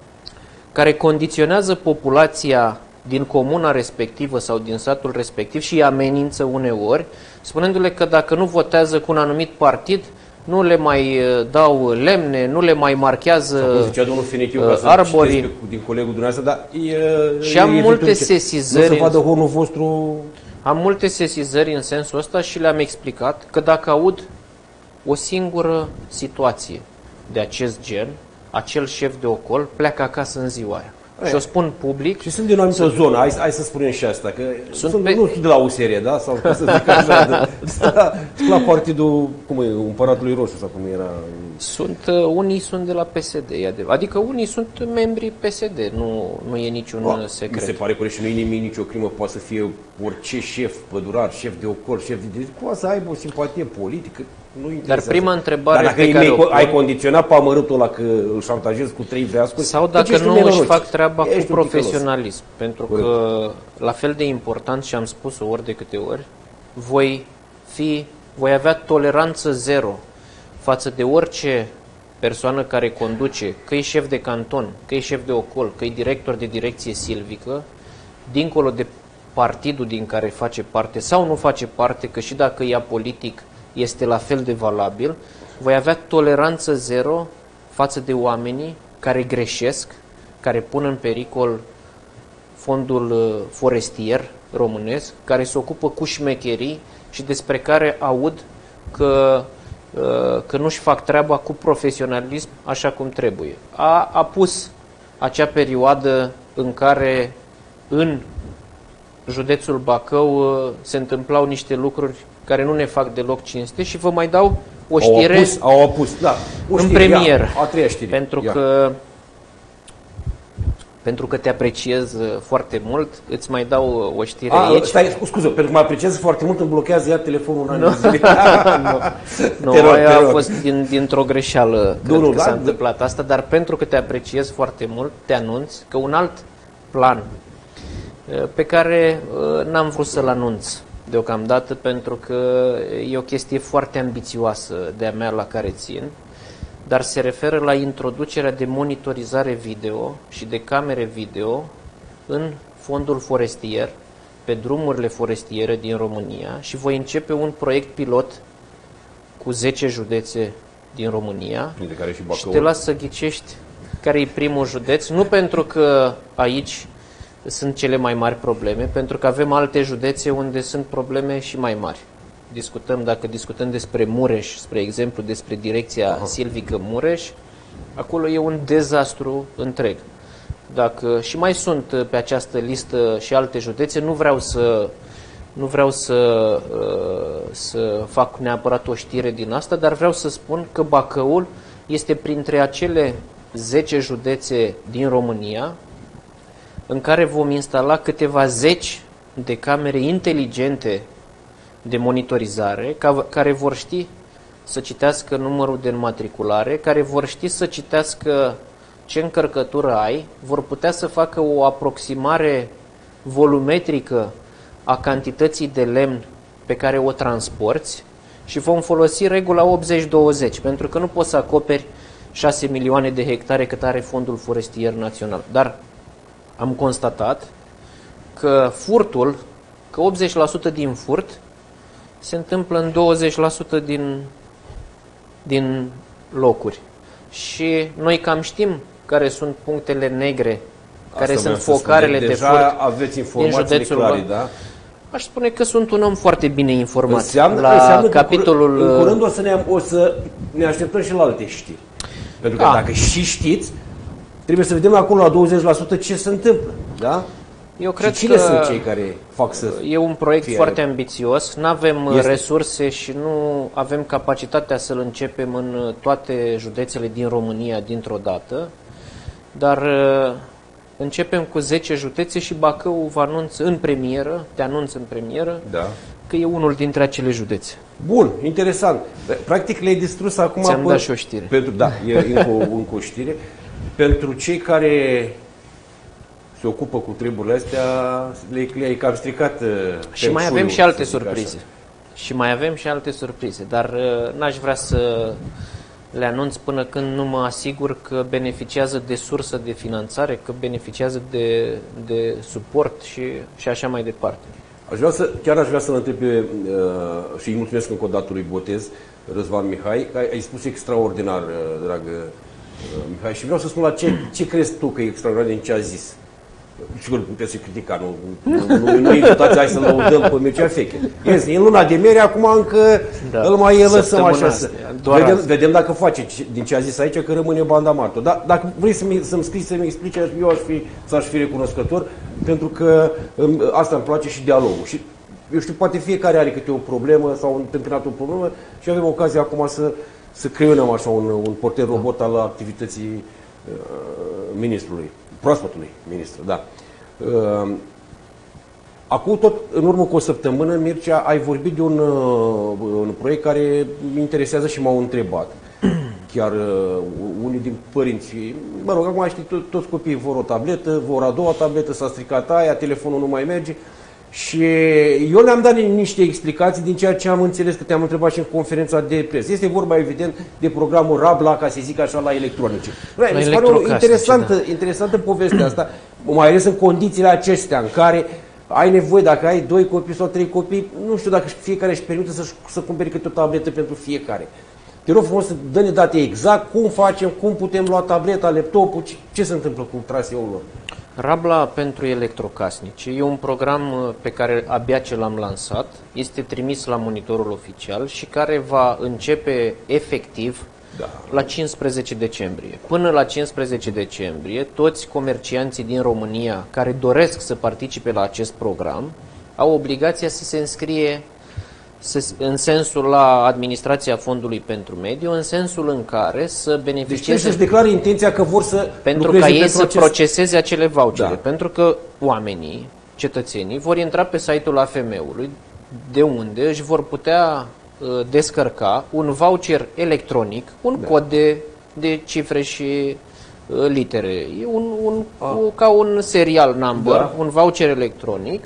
care condiționează populația din comuna respectivă sau din satul respectiv și îi amenință uneori, spunându-le că dacă nu votează cu un anumit partid, nu le mai dau lemne, nu le mai marchează zicea domnul Fenechiu, ca să arborii. Din colegul dumneavoastră, dar e, și am e multe sesizări. Nu se vadă honul vostru. Am multe sesizări în sensul ăsta și le-am explicat că dacă aud o singură situație de acest gen, acel șef de ocol pleacă acasă în ziua aia. Și o spun public. Și sunt din o anumită zonă, hai, hai să spunem și asta, că sunt, sunt pe... nu sunt de la U S R, da? Sau să zic așa, de, da, la partidul, cum e, Împăratului Roșu sau cum era. Sunt, unii sunt de la P S D, adică unii sunt membri P S D, nu, nu e niciun ba, secret. Mi se pare corect și nu e nimic, nicio crimă, poate să fie orice șef pădurar, șef de ocol, șef de... Poate să aibă o simpatie politică. Dar prima întrebare Dar pe care o pun, ai condiționat pe amărâtul ăla că îl șantajezi cu trei vreascuri, sau dacă nu își fac treaba cu profesionalism, pentru că la fel de important, și am spus-o ori de câte ori, voi fi, voi avea toleranță zero față de orice persoană care conduce, că e șef de canton, că e șef de ocol, că e director de direcție silvică, dincolo de partidul din care face parte sau nu face parte, că și dacă e apolitic este la fel de valabil, voi avea toleranță zero față de oamenii care greșesc, care pun în pericol fondul forestier românesc, care se ocupă cu șmecherii și despre care aud că, că nu-și fac treaba cu profesionalism așa cum trebuie. A, a pus acea perioadă în care în județul Bacău se întâmplau niște lucruri care nu ne fac deloc cinste și vă mai dau o știre au apus, au apus, da, o în știre, premier, ia, a treia știre, pentru ia. că pentru că te apreciez foarte mult, îți mai dau o știre a, aici. Stai, scuză, pentru că mă apreciez foarte mult, îmi blochează iar telefonul în nu, zile. nu, te rog, aia te a rog. fost din, dintr-o greșeală, cred nu, nu, că da, s-a da. întâmplat asta, dar pentru că te apreciez foarte mult, te anunț că un alt plan pe care n-am vrut să-l anunț deocamdată, pentru că e o chestie foarte ambițioasă de-a mea la care țin, dar se referă la introducerea de monitorizare video și de camere video în fondul forestier, pe drumurile forestiere din România, și voi începe un proiect pilot cu zece județe din România. De care și Bacău. Și te las să ghicești care e primul județ, nu pentru că aici sunt cele mai mari probleme, pentru că avem alte județe unde sunt probleme și mai mari. Discutăm, dacă discutăm despre Mureș, spre exemplu, despre direcția Aha. silvică Mureș, acolo e un dezastru întreg. Dacă și mai sunt pe această listă și alte județe, nu vreau să nu vreau să, să fac neapărat o știre din asta, dar vreau să spun că Bacăul este printre acele zece județe din România în care vom instala câteva zeci de camere inteligente de monitorizare, care vor ști să citească numărul de înmatriculare, care vor ști să citească ce încărcătură ai, vor putea să facă o aproximare volumetrică a cantității de lemn pe care o transporți și vom folosi regula optzeci douăzeci, pentru că nu poți să acoperi șase milioane de hectare cât are Fondul Forestier Național. Dar am constatat că furtul, că optzeci la sută din furt se întâmplă în douăzeci la sută din, din locuri. Și noi cam știm care sunt punctele negre, care Asta sunt focarele de deja furt aveți informații din județul clare, Bacău. da? Aș spune că sunt un om foarte bine informat. Înseamnă, la înseamnă că capitolul... în curând o să, ne, o să ne așteptăm și la alte știri. Pentru că Da. dacă și știți, trebuie să vedem acolo la douăzeci la sută ce se întâmplă. Da? Eu cred și cine că sunt cei care fac să... e un proiect fie foarte are? ambițios, nu avem Este. resurse și nu avem capacitatea să-l începem în toate județele din România dintr-o dată, dar uh, începem cu zece județe și Bacău vă anunț în premieră, te anunț în premieră, Da. că e unul dintre acele județe. Bun, interesant. Practic le-ai distrus acum... Ți-am pe- dat și o știre. Pentru, da, e încă o, încă o știre. Pentru cei care se ocupă cu treburile astea, le- le-ai cam stricat uh, Și mai feng avem shui-ul, și alte să zic surprize. așa. Și mai avem și alte surprize, dar uh, n-aș vrea să le anunț până când nu mă asigur că beneficiază de sursă de finanțare, că beneficiază de, de suport și, și așa mai departe. Aș vrea să, chiar aș vrea să-l întreb pe, uh, și îi mulțumesc încă o dată lui Botez, Răzvan Mihai, că ai, ai spus extraordinar, uh, dragă uh, Mihai, și vreau să spun la ce, ce crezi tu că e extraordinar din ce a zis. Sigur, puteți să critica, nu, nu, nu, nu invitați, hai să lăudăm pe Mircea Feche. Este în luna de miere, acum încă Da, îl mai lăsăm săptămâna așa. asta, Să, doar vedem, azi. vedem dacă face ce- din ce a zis aici, că rămâne banda martor. Dar dacă vrei să-mi, să-mi scrii, să-mi explici, eu aș fi, s-aș fi recunoscător, pentru că um, asta îmi place și dialogul. Și, eu știu, poate fiecare are câte o problemă sau un întâmpinat o problemă și avem ocazia acum să, să creionăm așa un, un porter robot al activității uh, ministrului, proaspătului ministru, da. Uh, Acum tot, în urmă cu o săptămână, Mircea, ai vorbit de un, uh, un proiect care mi interesează și m-au întrebat. Chiar uh, unii din părinți, mă rog, acum știi, to- toți copiii vor o tabletă, vor a doua tabletă, s-a stricat aia, telefonul nu mai merge. Și eu le-am dat niște explicații din ceea ce am înțeles, că te-am întrebat și în conferința de presă. Este vorba, evident, de programul Rabla, ca să zic așa, la electronice. Mi se pare o electrocasnice, interesantă, da. interesantă povestea asta, mai ales în condițiile acestea în care ai nevoie, dacă ai doi copii sau trei copii, nu știu dacă fiecare își permite să, să cumpere câte o tabletă pentru fiecare. Te rog frumos să dă-ne date exact cum facem, cum putem lua tableta, laptopul, ce, ce se întâmplă cu traseul lor. Rabla pentru electrocasnice e un program uh, pe care abia ce l-am lansat, este trimis la monitorul oficial și care va începe efectiv Da. la cincisprezece decembrie. Până la cincisprezece decembrie, toți comercianții din România care doresc să participe la acest program au obligația să se înscrie să- în sensul la administrația Fondului pentru Mediu, în sensul în care să Deci trebuie beneficieze să-și declare intenția că vor să pentru lucreze ca ei pentru să acest... proceseze acele vouchere. Da. Pentru că oamenii, cetățenii, vor intra pe site-ul A F M-ului, de unde își vor putea uh, descărca un voucher electronic, un Da. cod de, de cifre și uh, litere. E un, un, o, ca un serial number, Da. un voucher electronic,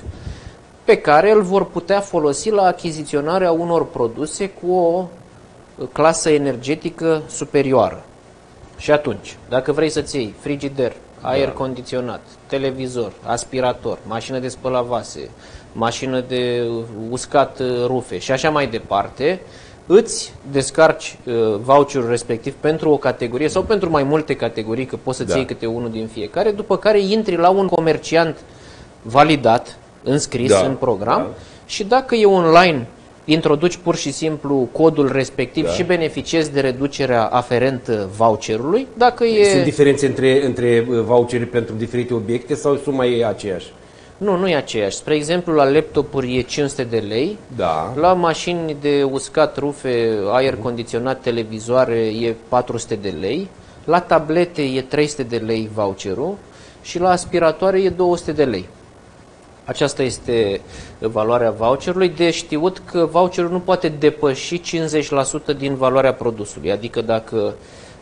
pe care îl vor putea folosi la achiziționarea unor produse cu o uh, clasă energetică superioară. Și atunci, dacă vrei să-ți iei frigider, aer condiționat, televizor, aspirator, mașină de spălat vase, mașină de uscat uh, rufe și așa mai departe, îți descarci uh, voucherul respectiv pentru o categorie sau pentru mai multe categorii, că poți să-ți Da. iei câte unul din fiecare, după care intri la un comerciant validat, înscris Da. în program Da. și dacă e online, introduci pur și simplu codul respectiv Da. și beneficiezi de reducerea aferentă voucherului. Dacă e... Sunt diferențe între, între uh, vouchere pentru diferite obiecte sau sunt mai aceiași? Nu, nu e aceeași. Spre exemplu, la laptopuri e cinci sute de lei, Da. la mașini de uscat rufe, aer condiționat, televizoare e patru sute de lei, la tablete e trei sute de lei voucherul și la aspiratoare e două sute de lei. Aceasta este valoarea voucherului. De știut că voucherul nu poate depăși cincizeci la sută din valoarea produsului. Adică dacă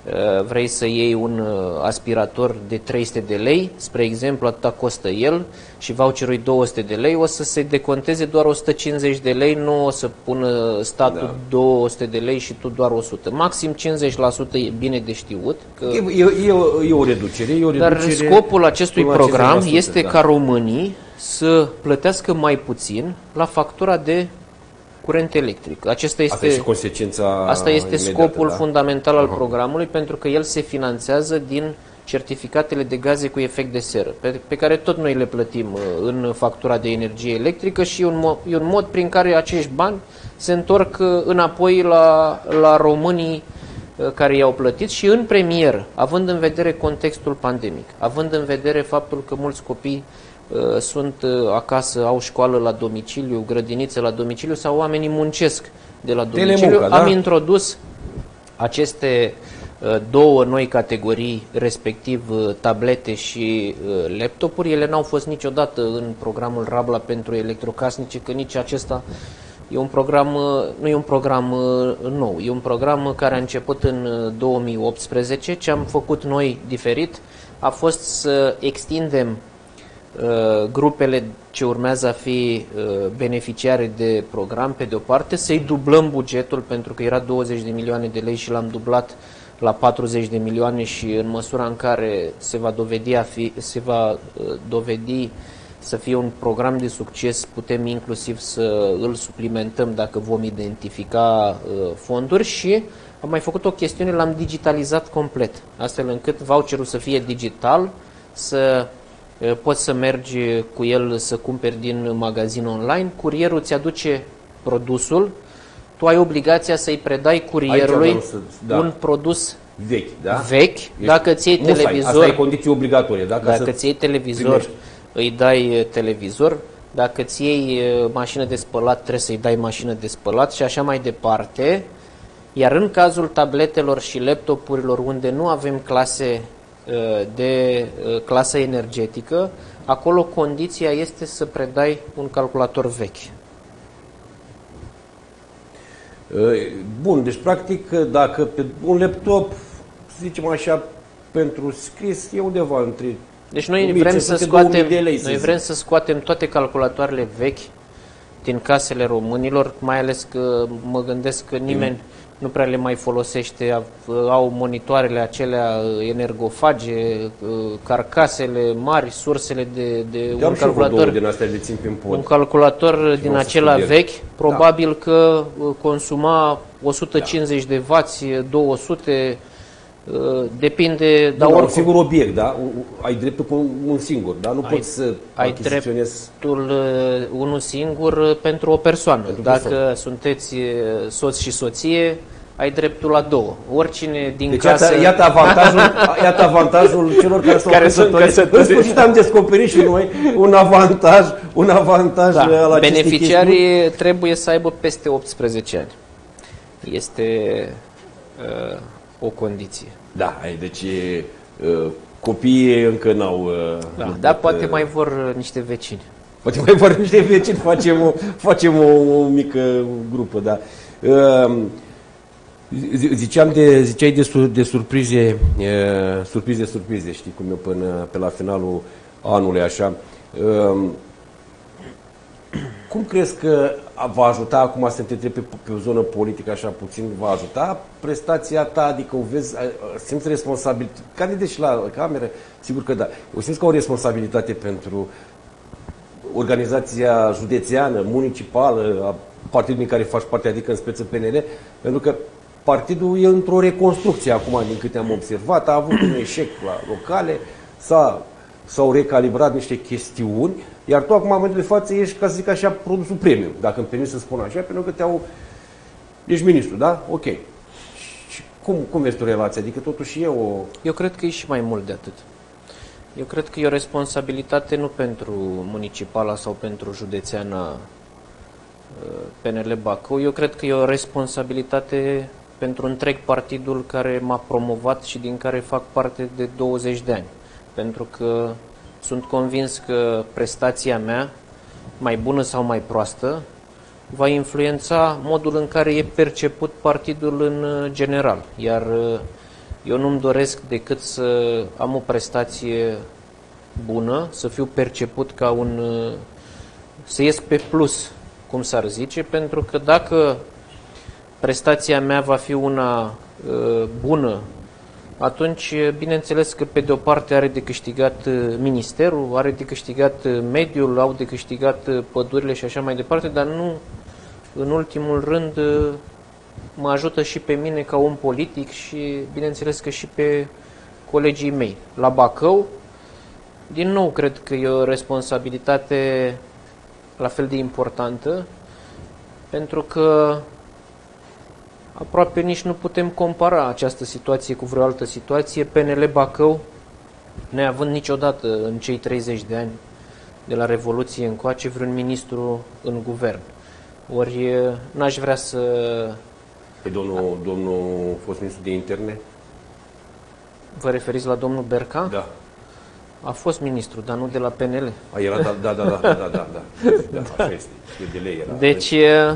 vrei să iei un aspirator de trei sute de lei, spre exemplu, atâta costă el și voucherul e două sute de lei, o să se deconteze doar o sută cincizeci de lei, nu o să pună statul da. două sute de lei și tu doar o sută. Maxim cincizeci la sută e bine de știut. Că... E, e, e, o, e o reducere. E o reducere. Dar scopul acestui program este da. ca românii să plătească mai puțin la factura de curent electric. Acesta este, asta este consecința Asta este scopul da? fundamental al uh-huh. programului, pentru că el se finanțează din certificatele de gaze cu efect de seră, pe, pe care tot noi le plătim în factura de energie electrică și e un, mod, e un mod prin care acești bani se întorc înapoi la, la românii care i-au plătit și în premier, având în vedere contextul pandemic, având în vedere faptul că mulți copii uh, sunt uh, acasă, au școală la domiciliu, grădinițe la domiciliu sau oamenii muncesc de la domiciliu, Telemunca, am da? introdus aceste uh, două noi categorii, respectiv uh, tablete și uh, laptopuri. Ele n-au fost niciodată în programul Rabla pentru electrocasnice, că nici acesta E un program, nu e un program nou, e un program care a început în două mii optsprezece. Ce am făcut noi diferit a fost să extindem uh, grupele ce urmează a fi uh, beneficiare de program, pe de o parte, să-i dublăm bugetul, pentru că era douăzeci de milioane de lei și l-am dublat la patruzeci de milioane și în măsura în care se va dovedi, a fi, se va uh, dovedi să fie un program de succes, putem inclusiv să îl suplimentăm dacă vom identifica uh, fonduri și am mai făcut o chestiune, l-am digitalizat complet, astfel încât voucherul să fie digital, să uh, poți să mergi cu el să cumperi din magazin online, curierul îți aduce produsul, tu ai obligația să-i predai curierului da. un produs vechi, da? vechi. Dacă ți iei televizor, asta e condiție obligatorie. Dacă, dacă ți iei televizor, primești. Îi dai televizor, dacă ți iei mașină de spălat, trebuie să-i dai mașină de spălat și așa mai departe. Iar în cazul tabletelor și laptopurilor unde nu avem clase de clasă energetică, acolo condiția este să predai un calculator vechi. Bun, deci practic dacă pe un laptop, să zicem așa, pentru scris e undeva între Deci noi vrem să scoatem, noi vrem să scoatem toate calculatoarele vechi din casele românilor, mai ales că mă gândesc că nimeni mm. nu prea le mai folosește, au monitoarele acelea energofage, carcasele mari, sursele de, de un calculator, din astea le țin prin pod. Un calculator din acela vechi, probabil da. că consuma o sută cincizeci da. de wați, două sute. Depinde, dar oricum, un singur obiect, da? Ai dreptul pe un singur, da? Nu ai, poți să ai dreptul unul singur pentru o persoană. Pentru Dacă persoană. sunteți soț și soție, ai dreptul la două. Oricine din deci casă... Iată, iată, avantajul, iată avantajul celor care s-au căsătorit. În sfârșit am descoperit și noi un avantaj, un avantaj da, al acestei beneficiarii chestiuni. trebuie să aibă peste optsprezece ani. Este... Uh, o condiție. Da, deci uh, copiii încă n-au... Uh, da, dar poate uh, mai vor niște vecini. Poate mai vor niște vecini, facem o, facem o, o mică grupă, da. Uh, ziceam de, ziceai de, sur, de surprize, uh, surprize, surprize, știi cum e până pe la finalul anului, așa. Uh, cum crezi că va ajuta, acum să te întrebi pe, pe o zonă politică așa puțin, va ajuta prestația ta, adică o vezi, simți responsabilitate, candidezi și la cameră, sigur că da, o simți ca o responsabilitate pentru organizația județeană, municipală, a partidului în care faci parte, adică în speță P N L, pentru că partidul e într-o reconstrucție acum, din câte am observat, a avut un eșec la locale, s-a, s-au recalibrat niște chestiuni, iar tu acum, în momentul de față, ești, ca să zic așa, produsul premium, dacă îmi permis să spun așa, pentru că te-au... Ești ministru, da? Ok. Și cum, cum vezi tu relația? Adică totuși e o... Eu cred că e și mai mult de atât. Eu cred că e o responsabilitate nu pentru municipala sau pentru județeana P N L Bacău, eu cred că e o responsabilitate pentru întreg partidul care m-a promovat și din care fac parte de douăzeci de ani. Pentru că sunt convins că prestația mea, mai bună sau mai proastă, va influența modul în care e perceput partidul în general. Iar Eu nu-mi doresc decât să am o prestație bună, să fiu perceput ca un... să ies pe plus, cum s-ar zice, pentru că dacă prestația mea va fi una uh, bună, atunci, bineînțeles că pe de o parte are de câștigat ministerul, are de câștigat mediul, au de câștigat pădurile și așa mai departe, dar nu, în ultimul rând, mă ajută și pe mine ca om politic și, bineînțeles că și pe colegii mei. La Bacău, din nou, cred că e o responsabilitate la fel de importantă, pentru că aproape nici nu putem compara această situație cu vreo altă situație. P N L Bacău, neavând niciodată în cei treizeci de ani de la Revoluție încoace vreun ministru în guvern. Ori n-aș vrea să... Pe domnul, domnul fost ministru de interne? Vă referiți la domnul Berca? Da. A fost ministru, dar nu de la P N L. A, era, da, da, da, da, da, da, da. Da, așa este. De lei era. Deci,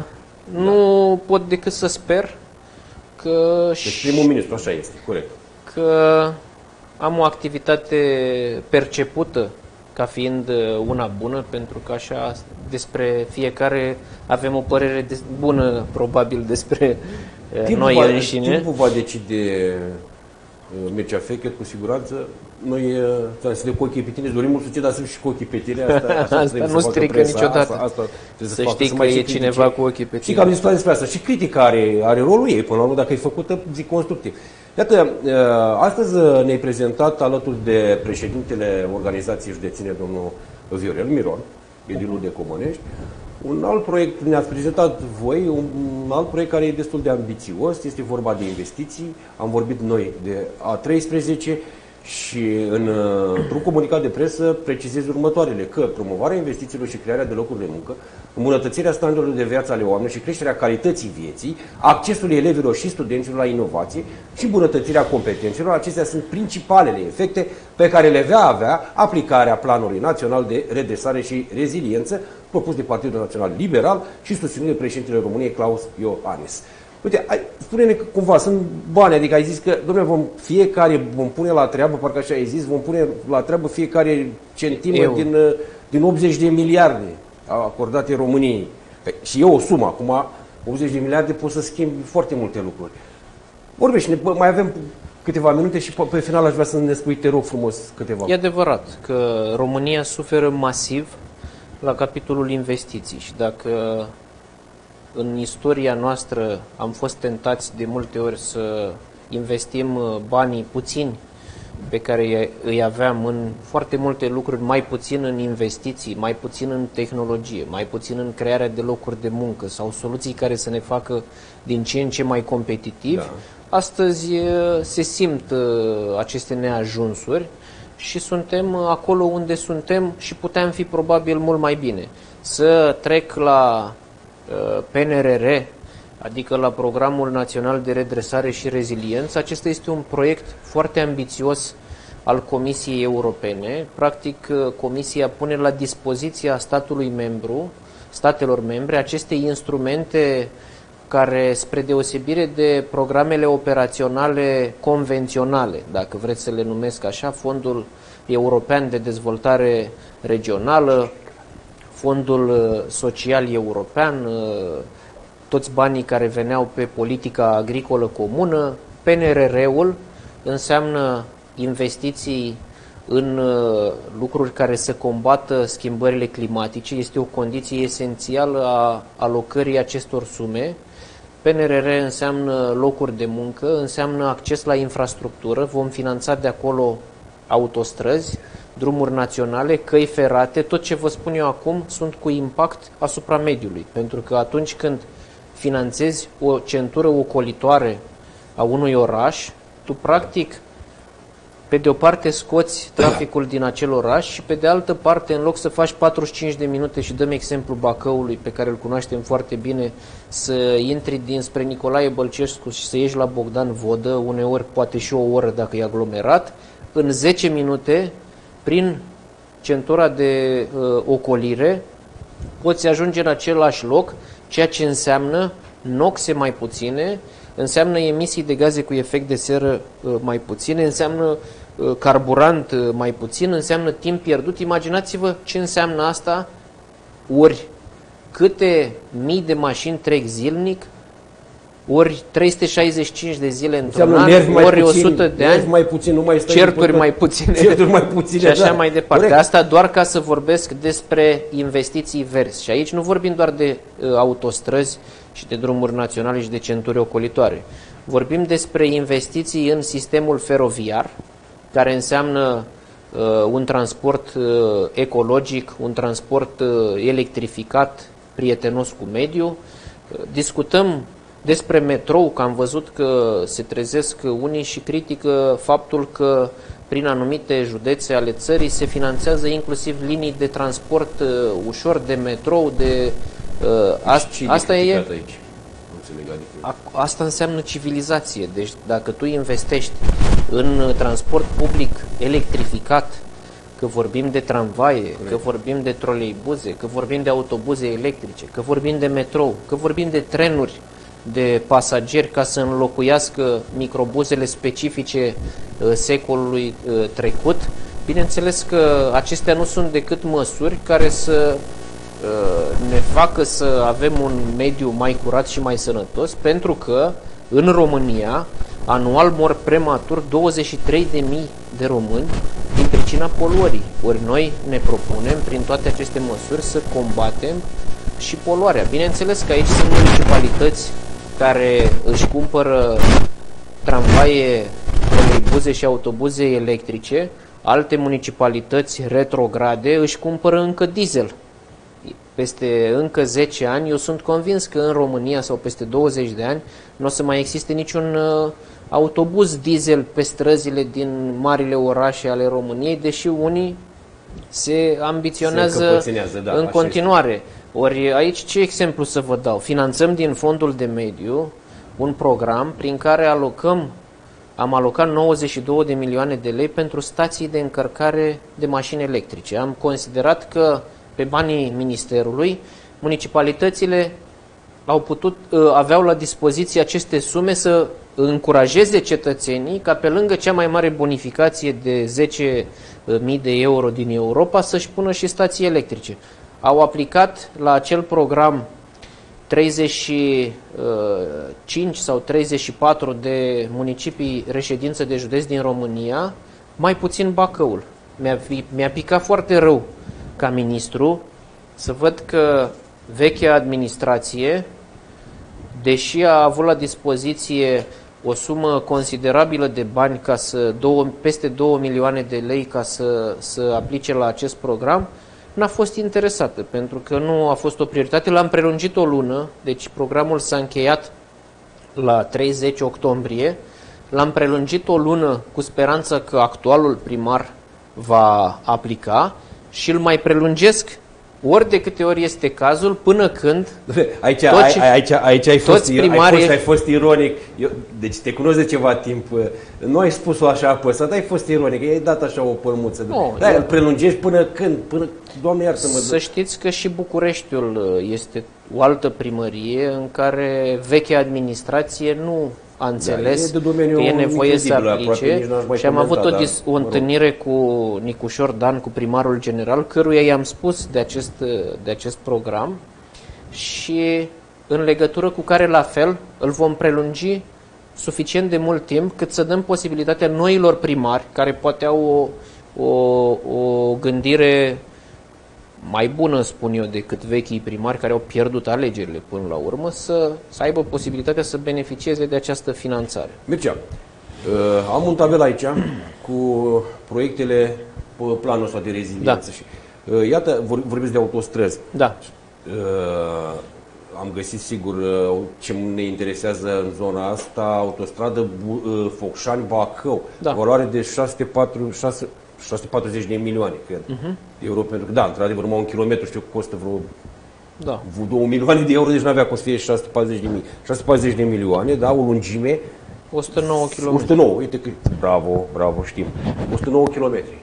nu da. pot decât să sper că... Deci primul ministru, așa este, corect. Că am o activitate percepută ca fiind una bună, pentru că așa despre fiecare avem o părere de, bună, probabil, despre timpul noi va, înșine. Timpul va decide Mircea Fechet, cu siguranță. Noi suntem cu ochii pe tine, dorim mult succes, dar sunt și cu ochii pe tine. Asta, asta, asta nu strică niciodată. Asta, asta să, să știi că e cineva cu ochii pe tine. Și că am discutat despre asta. Și critica are, are rolul ei, până la urmă, dacă e făcută, zic, constructiv. Iată, astăzi ne-ai prezentat alături de președintele organizației județene, domnul Viorel Miron, edilul de Comănești, un alt proiect, ne-ați prezentat voi, un alt proiect care e destul de ambițios, este vorba de investiții, am vorbit noi de A treisprezece și în, într-un comunicat de presă precizez următoarele, că promovarea investițiilor și crearea de locuri de muncă, îmbunătățirea standardelor de viață ale oamenilor și creșterea calității vieții, accesul elevilor și studenților la inovație și îmbunătățirea competențelor, acestea sunt principalele efecte pe care le va avea aplicarea Planului Național de Redresare și Reziliență, propus de Partidul Național Liberal și susținut de președintele României, Claus Iohannis. Uite, spune-ne că cumva sunt bani, adică ai zis că, dom'le, vom, fiecare vom pune la treabă, parcă așa ai zis, vom pune la treabă fiecare centimă din, din optzeci de miliarde acordate României. Și e o sumă, acum optzeci de miliarde poți să schimbi foarte multe lucruri. Vorbește, mai avem câteva minute și pe final aș vrea să ne spui, te rog frumos, câteva. E adevărat că România suferă masiv la capitolul investiții și dacă în istoria noastră am fost tentați de multe ori să investim banii puțini pe care îi aveam în foarte multe lucruri, mai puțin în investiții, mai puțin în tehnologie, mai puțin în crearea de locuri de muncă sau soluții care să ne facă din ce în ce mai competitivi. Da. Astăzi se simt aceste neajunsuri și suntem acolo unde suntem și puteam fi probabil mult mai bine. Să trec la P N R R, adică la Programul Național de Redresare și Reziliență. Acesta este un proiect foarte ambițios al Comisiei Europene. Practic, Comisia pune la dispoziția statului membru, statelor membre, aceste instrumente care, spre deosebire de programele operaționale convenționale, dacă vreți să le numesc așa, Fondul European de Dezvoltare Regională, Fondul Social European, toți banii care veneau pe politica agricolă comună, P N R R-ul înseamnă investiții în lucruri care să combată schimbările climatice, este o condiție esențială a alocării acestor sume. P N R R înseamnă locuri de muncă, înseamnă acces la infrastructură, vom finanța de acolo autostrăzi, drumuri naționale, căi ferate, tot ce vă spun eu acum sunt cu impact asupra mediului, pentru că atunci când finanțezi o centură ocolitoare a unui oraș, tu practic pe de o parte scoți traficul din acel oraș și pe de altă parte, în loc să faci patruzeci și cinci de minute și dăm exemplu Bacăului, pe care îl cunoaștem foarte bine, să intri dinspre Nicolae Bălcescu și să ieși la Bogdan Vodă, uneori poate și o oră dacă e aglomerat, în zece minute, prin centura de uh, ocolire, poți ajunge în același loc, ceea ce înseamnă noxe mai puține, înseamnă emisii de gaze cu efect de seră mai puține, înseamnă carburant mai puțin, înseamnă timp pierdut. Imaginați-vă ce înseamnă asta, ori câte mii de mașini trec zilnic, ori trei sute șaizeci și cinci de zile într-un an, ori o sută de ani, mai puțin, nu mai stai certuri mai puține, certuri mai puține și așa da. mai departe. Corect. Asta doar ca să vorbesc despre investiții verzi. Și aici nu vorbim doar de uh, autostrăzi și de drumuri naționale și de centuri ocolitoare. Vorbim despre investiții în sistemul feroviar, care înseamnă uh, un transport uh, ecologic, un transport uh, electrificat, prietenos cu mediul. Uh, discutăm despre metrou, că am văzut că se trezesc unii și critică faptul că prin anumite județe ale țării se finanțează inclusiv linii de transport uh, ușor, de metrou, de... Uh, ast, asta e... Aici. A, asta înseamnă civilizație. Deci dacă tu investești în transport public electrificat, că vorbim de tramvaie, Corect. că vorbim de troleibuze, că vorbim de autobuze electrice, că vorbim de metrou, că vorbim de trenuri de pasageri ca să înlocuiască microbuzele specifice uh, secolului uh, trecut, bineînțeles că acestea nu sunt decât măsuri care să uh, ne facă să avem un mediu mai curat și mai sănătos, pentru că în România anual mor prematur douăzeci și trei de mii de români din pricina poluării. Ori noi ne propunem prin toate aceste măsuri să combatem și poluarea. Bineînțeles că aici sunt municipalități care își cumpără tramvaie, troleibuze și autobuze electrice, alte municipalități retrograde își cumpără încă diesel. Peste încă zece ani, eu sunt convins că în România sau peste douăzeci de ani nu o să mai existe niciun uh, autobuz diesel pe străzile din marile orașe ale României, deși unii se ambiționează se da, în continuare. Este. Ori aici ce exemplu să vă dau? Finanțăm din fondul de mediu un program prin care alocăm, am alocat nouăzeci și două de milioane de lei pentru stații de încărcare de mașini electrice. Am considerat că pe banii Ministerului, municipalitățile au putut, aveau la dispoziție aceste sume să încurajeze cetățenii ca pe lângă cea mai mare bonificație de zece mii de euro din Europa să-și pună și stații electrice. Au aplicat la acel program treizeci și cinci sau treizeci și patru de municipii reședință de județ din România, mai puțin Bacăul. Mi-a, mi-a picat foarte rău ca ministru să văd că vechea administrație, deși a avut la dispoziție o sumă considerabilă de bani, ca să, două, peste două milioane de lei ca să, să aplice la acest program, n-a fost interesată, pentru că nu a fost o prioritate. L-am prelungit o lună, deci programul s-a încheiat la treizeci octombrie, l-am prelungit o lună cu speranța că actualul primar va aplica și îl mai prelungesc ori de câte ori este cazul, până când aici, toți, aici, aici ai, fost, primarii... ai, fost, ai fost ironic. Eu, deci te cunosc de ceva timp. Nu ai spus-o așa apăsat, ai fost ironic. I-ai dat așa o pălmuță. No, da, eu... îl prelungești până când? Până, Doamne iartă-mă. Să știți că și Bucureștiul este o altă primărie în care vechea administrație nu a înțeles da, e că e nevoie să aplice și am avut o, dar, o întâlnire cu Nicușor Dan, cu primarul general, căruia i-am spus de acest, de acest program și în legătură cu care la fel îl vom prelungi suficient de mult timp cât să dăm posibilitatea noilor primari care poate au o, o, o gândire mai bună, spun eu, decât vechii primari care au pierdut alegerile până la urmă, să, să aibă posibilitatea să beneficieze de această finanțare. Mircea, uh, am un tabel aici cu proiectele pe planul ăsta de reziliență. Da. Și, uh, iată, vor, vorbesc de autostrăzi. Da. Uh, am găsit, sigur, uh, ce ne interesează în zona asta, autostradă uh, Focșani-Bacău, da. Valoare de șase sute patruzeci de milioane, cred, uh-huh. euro, pentru că, da, într-adevăr, numai un kilometru știu că costă vreo da. două milioane de euro, deci nu avea cum să fie șase sute patruzeci de mii. șase sute patruzeci de milioane, da, o lungime. o sută nouă kilometri. o sută nouă, uite că, bravo, bravo, știm. o sută nouă kilometri.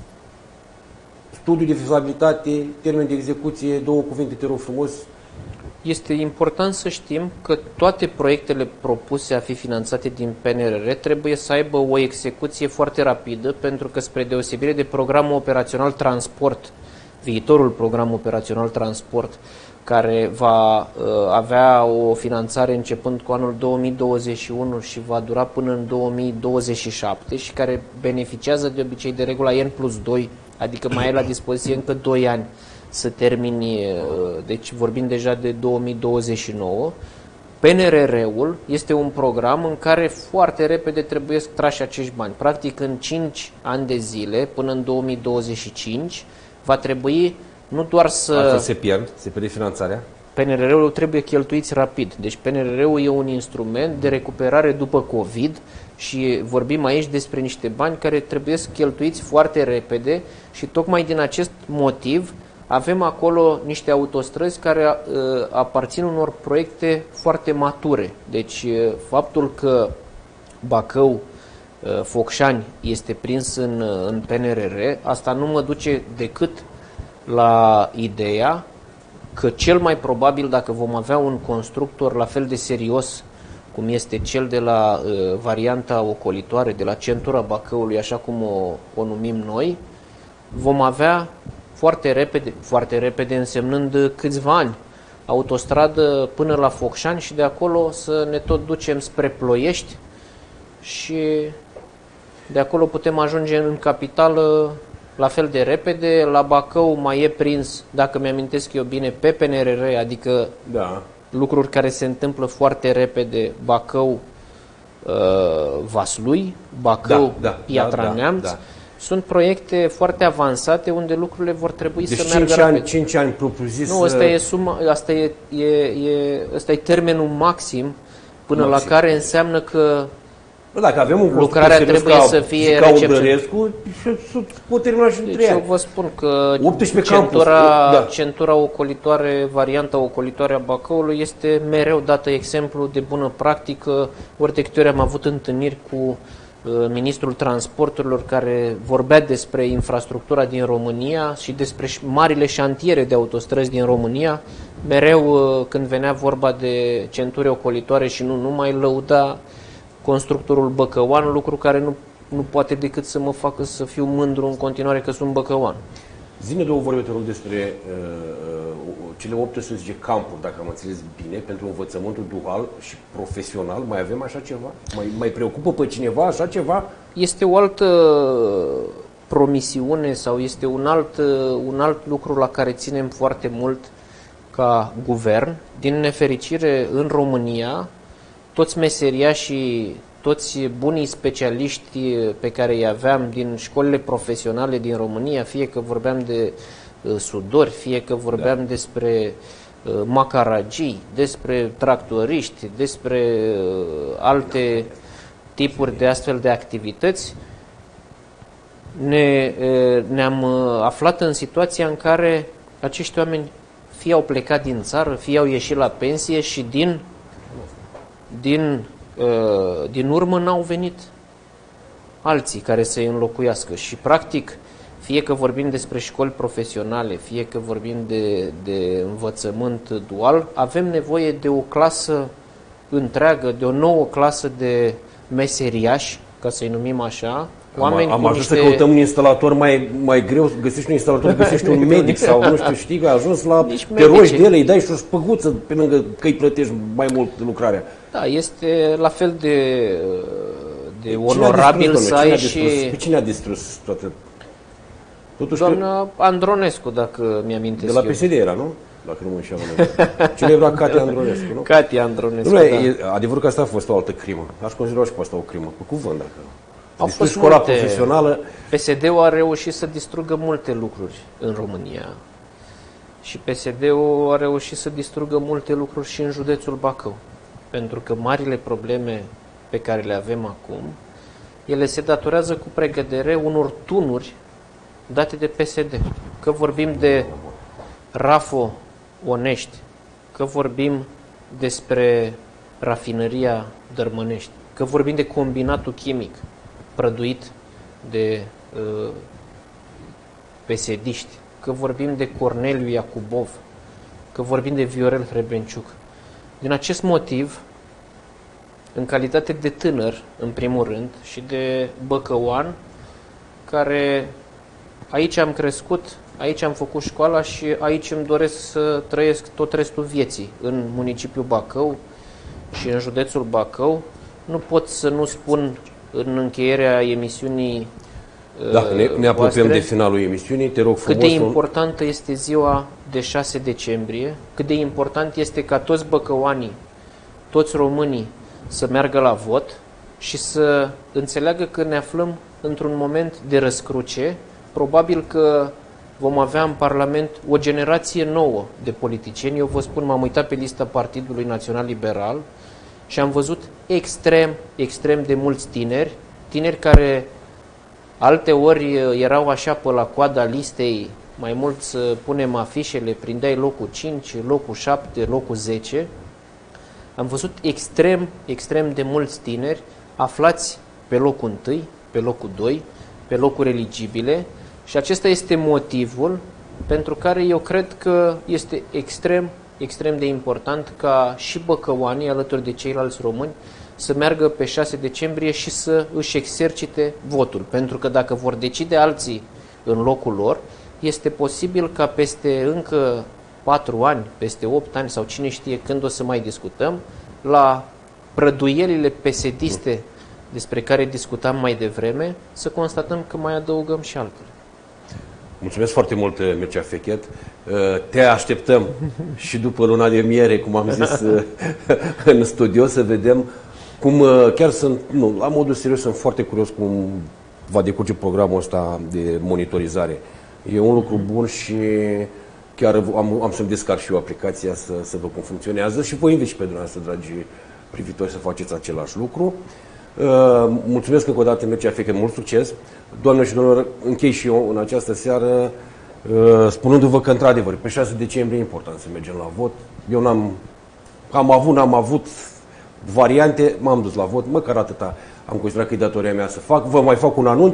Studiu de fezabilitate, termen de execuție, două cuvinte, te rog frumos. Este important să știm că toate proiectele propuse a fi finanțate din P N R R trebuie să aibă o execuție foarte rapidă, pentru că spre deosebire de programul operațional transport, viitorul program operațional transport, care va uh, avea o finanțare începând cu anul două mii douăzeci și unu și va dura până în două mii douăzeci și șapte și care beneficiază de obicei de regula N plus doi, adică mai ai la dispoziție încă doi ani să termini, deci vorbim deja de două mii douăzeci și nouă, P N R R-ul este un program în care foarte repede trebuie să trași acești bani. Practic în cinci ani de zile, până în două mii douăzeci și cinci, va trebui nu doar să... Asta se pierd, se pierde finanțarea? P N R R-ul trebuie cheltuiți rapid. Deci P N R R-ul e un instrument de recuperare după COVID și vorbim aici despre niște bani care trebuie să cheltuiți foarte repede și tocmai din acest motiv avem acolo niște autostrăzi care uh, aparțin unor proiecte foarte mature. Deci uh, faptul că Bacău, uh, Focșani este prins în, uh, în P N R R, asta nu mă duce decât la ideea că cel mai probabil, dacă vom avea un constructor la fel de serios cum este cel de la uh, varianta ocolitoare, de la centura Bacăului, așa cum o, o numim noi, vom avea foarte repede, foarte repede însemnând câțiva ani, autostradă până la Focșani și de acolo să ne tot ducem spre Ploiești și de acolo putem ajunge în capitală la fel de repede. La Bacău mai e prins, dacă mi-amintesc eu bine, pe P N R R, adică da. lucruri care se întâmplă foarte repede, Bacău, uh, Vaslui, Bacău, da, da, Piatra da, Neamț. da, da. Sunt proiecte foarte avansate unde lucrurile vor trebui deci să meargă cinci ani, rapid. cinci ani propriu-zis. Nu, ăsta e, suma, asta e, e, e, ăsta e termenul maxim până maxim. La care înseamnă că dacă avem un lucrarea trebuie ca, să fie recepționată. Pot termina și în deci trei ani. eu vă spun că optsprezece centura, campus, da. centura ocolitoare, varianta ocolitoare a Bacăului este mereu dată exemplu de bună practică. Ori de câte ori am avut întâlniri cu ministrul transporturilor care vorbea despre infrastructura din România și despre marile șantiere de autostrăzi din România, mereu când venea vorba de centuri ocolitoare și nu numai, lăuda constructorul băcăuan, lucru care nu, nu poate decât să mă facă să fiu mândru în continuare că sunt băcăuan. Zine două vorbe, te rog, despre uh, cele optsprezece campuri, dacă am înțeles bine, pentru învățământul dual și profesional. Mai avem așa ceva? Mai, mai preocupă pe cineva așa ceva? Este o altă promisiune sau este un alt, un alt lucru la care ținem foarte mult ca guvern. Din nefericire, în România, toți meseriașii, toți bunii specialiști pe care îi aveam din școlile profesionale din România, fie că vorbeam de uh, sudori, fie că vorbeam da. despre uh, macaragii, despre tractoriști, despre uh, alte tipuri de astfel de activități, ne, uh, ne-am uh, aflat în situația în care acești oameni fie au plecat din țară, fie au ieșit la pensie și din, din din urmă n-au venit alții care să-i înlocuiască și practic, fie că vorbim despre școli profesionale, fie că vorbim de, de învățământ dual, avem nevoie de o clasă întreagă, de o nouă clasă de meseriași, ca să-i numim așa. Oameni am, am ajuns niște... să căutăm un instalator mai, mai greu, găsești un instalator, găsești un medic sau nu știu, știi, că ai ajuns la te rogi de ele, îi dai și o spăguță pe lângă că îi plătești mai mult lucrarea. Da, este la fel de, de onorabil să ai și... Pe cine a distrus toată... Totuși doamna că... Andronescu, dacă mi-amintesc de la P S D era, nu? Dacă nu mă înșeală. Cine era Catia Andronescu, nu? Catia Andronescu, nu, da. E, adevărul că asta a fost o altă crimă. Aș considera și pe asta o crimă, pe cuvânt, dacă... Au fost școala multe. profesională. P S D-ul a reușit să distrugă multe lucruri în România. Și P S D-ul a reușit să distrugă multe lucruri și în județul Bacău. Pentru că marile probleme pe care le avem acum, ele se datorează cu pregădere unor tunuri date de P S D. Că vorbim de Rafo Onești, că vorbim despre rafinăria Dărmănești, că vorbim de combinatul chimic prăduit de uh, pesediști, că vorbim de Corneliu Iacubov, că vorbim de Viorel Hrebenciuc. Din acest motiv, în calitate de tânăr, în primul rând, și de băcăuan, care aici am crescut, aici am făcut școala și aici îmi doresc să trăiesc tot restul vieții, în municipiul Bacău și în județul Bacău, nu pot să nu spun în încheierea emisiunii Da, ne, ne apropiem de finalul emisiunii, te rog frumos. Cât de importantă este ziua de șase decembrie, cât de important este ca toți băcăoanii, toți românii să meargă la vot și să înțeleagă că ne aflăm într-un moment de răscruce. Probabil că vom avea în Parlament o generație nouă de politicieni. Eu vă spun, m-am uitat pe lista Partidului Național Liberal și am văzut extrem, extrem de mulți tineri, tineri care alte ori erau așa pe la coada listei, mai mulți punem afișele, prindeai locul cinci, locul șapte, locul zece. Am văzut extrem, extrem de mulți tineri aflați pe locul unu, pe locul doi, pe locuri eligibile și acesta este motivul pentru care eu cred că este extrem, extrem de important ca și băcăoanii, alături de ceilalți români, să meargă pe șase decembrie și să își exercite votul. Pentru că dacă vor decide alții în locul lor, este posibil ca peste încă patru ani, peste opt ani sau cine știe când o să mai discutăm, la prăduielile pesediste despre care discutam mai devreme, să constatăm că mai adăugăm și altele. Mulțumesc foarte mult, Mircea Fechet. Te așteptăm și după luna de miere, cum am zis, în studio, să vedem cum chiar sunt, nu, la modul serios, sunt foarte curios cum va decurge programul ăsta de monitorizare. E un lucru bun și chiar am, am să-mi descarc și eu aplicația să, să văd cum funcționează și vă invit și pe dumneavoastră, dragi privitori, să faceți același lucru. Uh, mulțumesc încă o dată, Mircea Fechet, mult succes. Doamnelor și domnilor, închei și eu în această seară uh, spunându-vă că, într-adevăr, pe șase decembrie e important să mergem la vot. Eu n-am, am avut, n-am avut variante, m-am dus la vot, măcar atâta am considerat că e datoria mea să fac. Vă mai fac un anunț.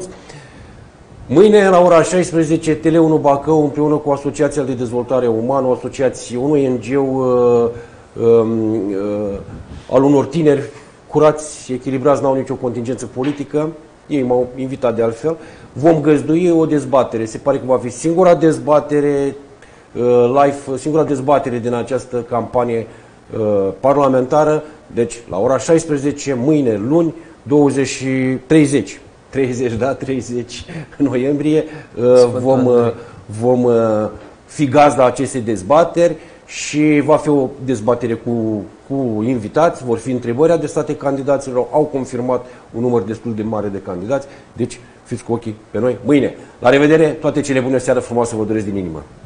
Mâine, la ora șaisprezece, T L unu Bacău, împreună cu Asociația de Dezvoltare Umană, o asociație, un O N G uh, uh, uh, al unor tineri curați, echilibrați, n-au nicio contingență politică, ei m-au invitat de altfel, vom găzdui o dezbatere. Se pare că va fi singura dezbatere uh, live, singura dezbatere din această campanie uh, parlamentară. Deci, la ora șaisprezece, mâine, luni, douăzeci, treizeci, treizeci, da, treizeci noiembrie, uh, vom, uh, vom uh, fi gazda acestei dezbateri și va fi o dezbatere cu, cu invitați, vor fi întrebări adresate candidaților, au confirmat un număr destul de mare de candidați, deci fiți cu ochii pe noi mâine. La revedere, toate cele bune, seară frumoasă vă doresc din inimă!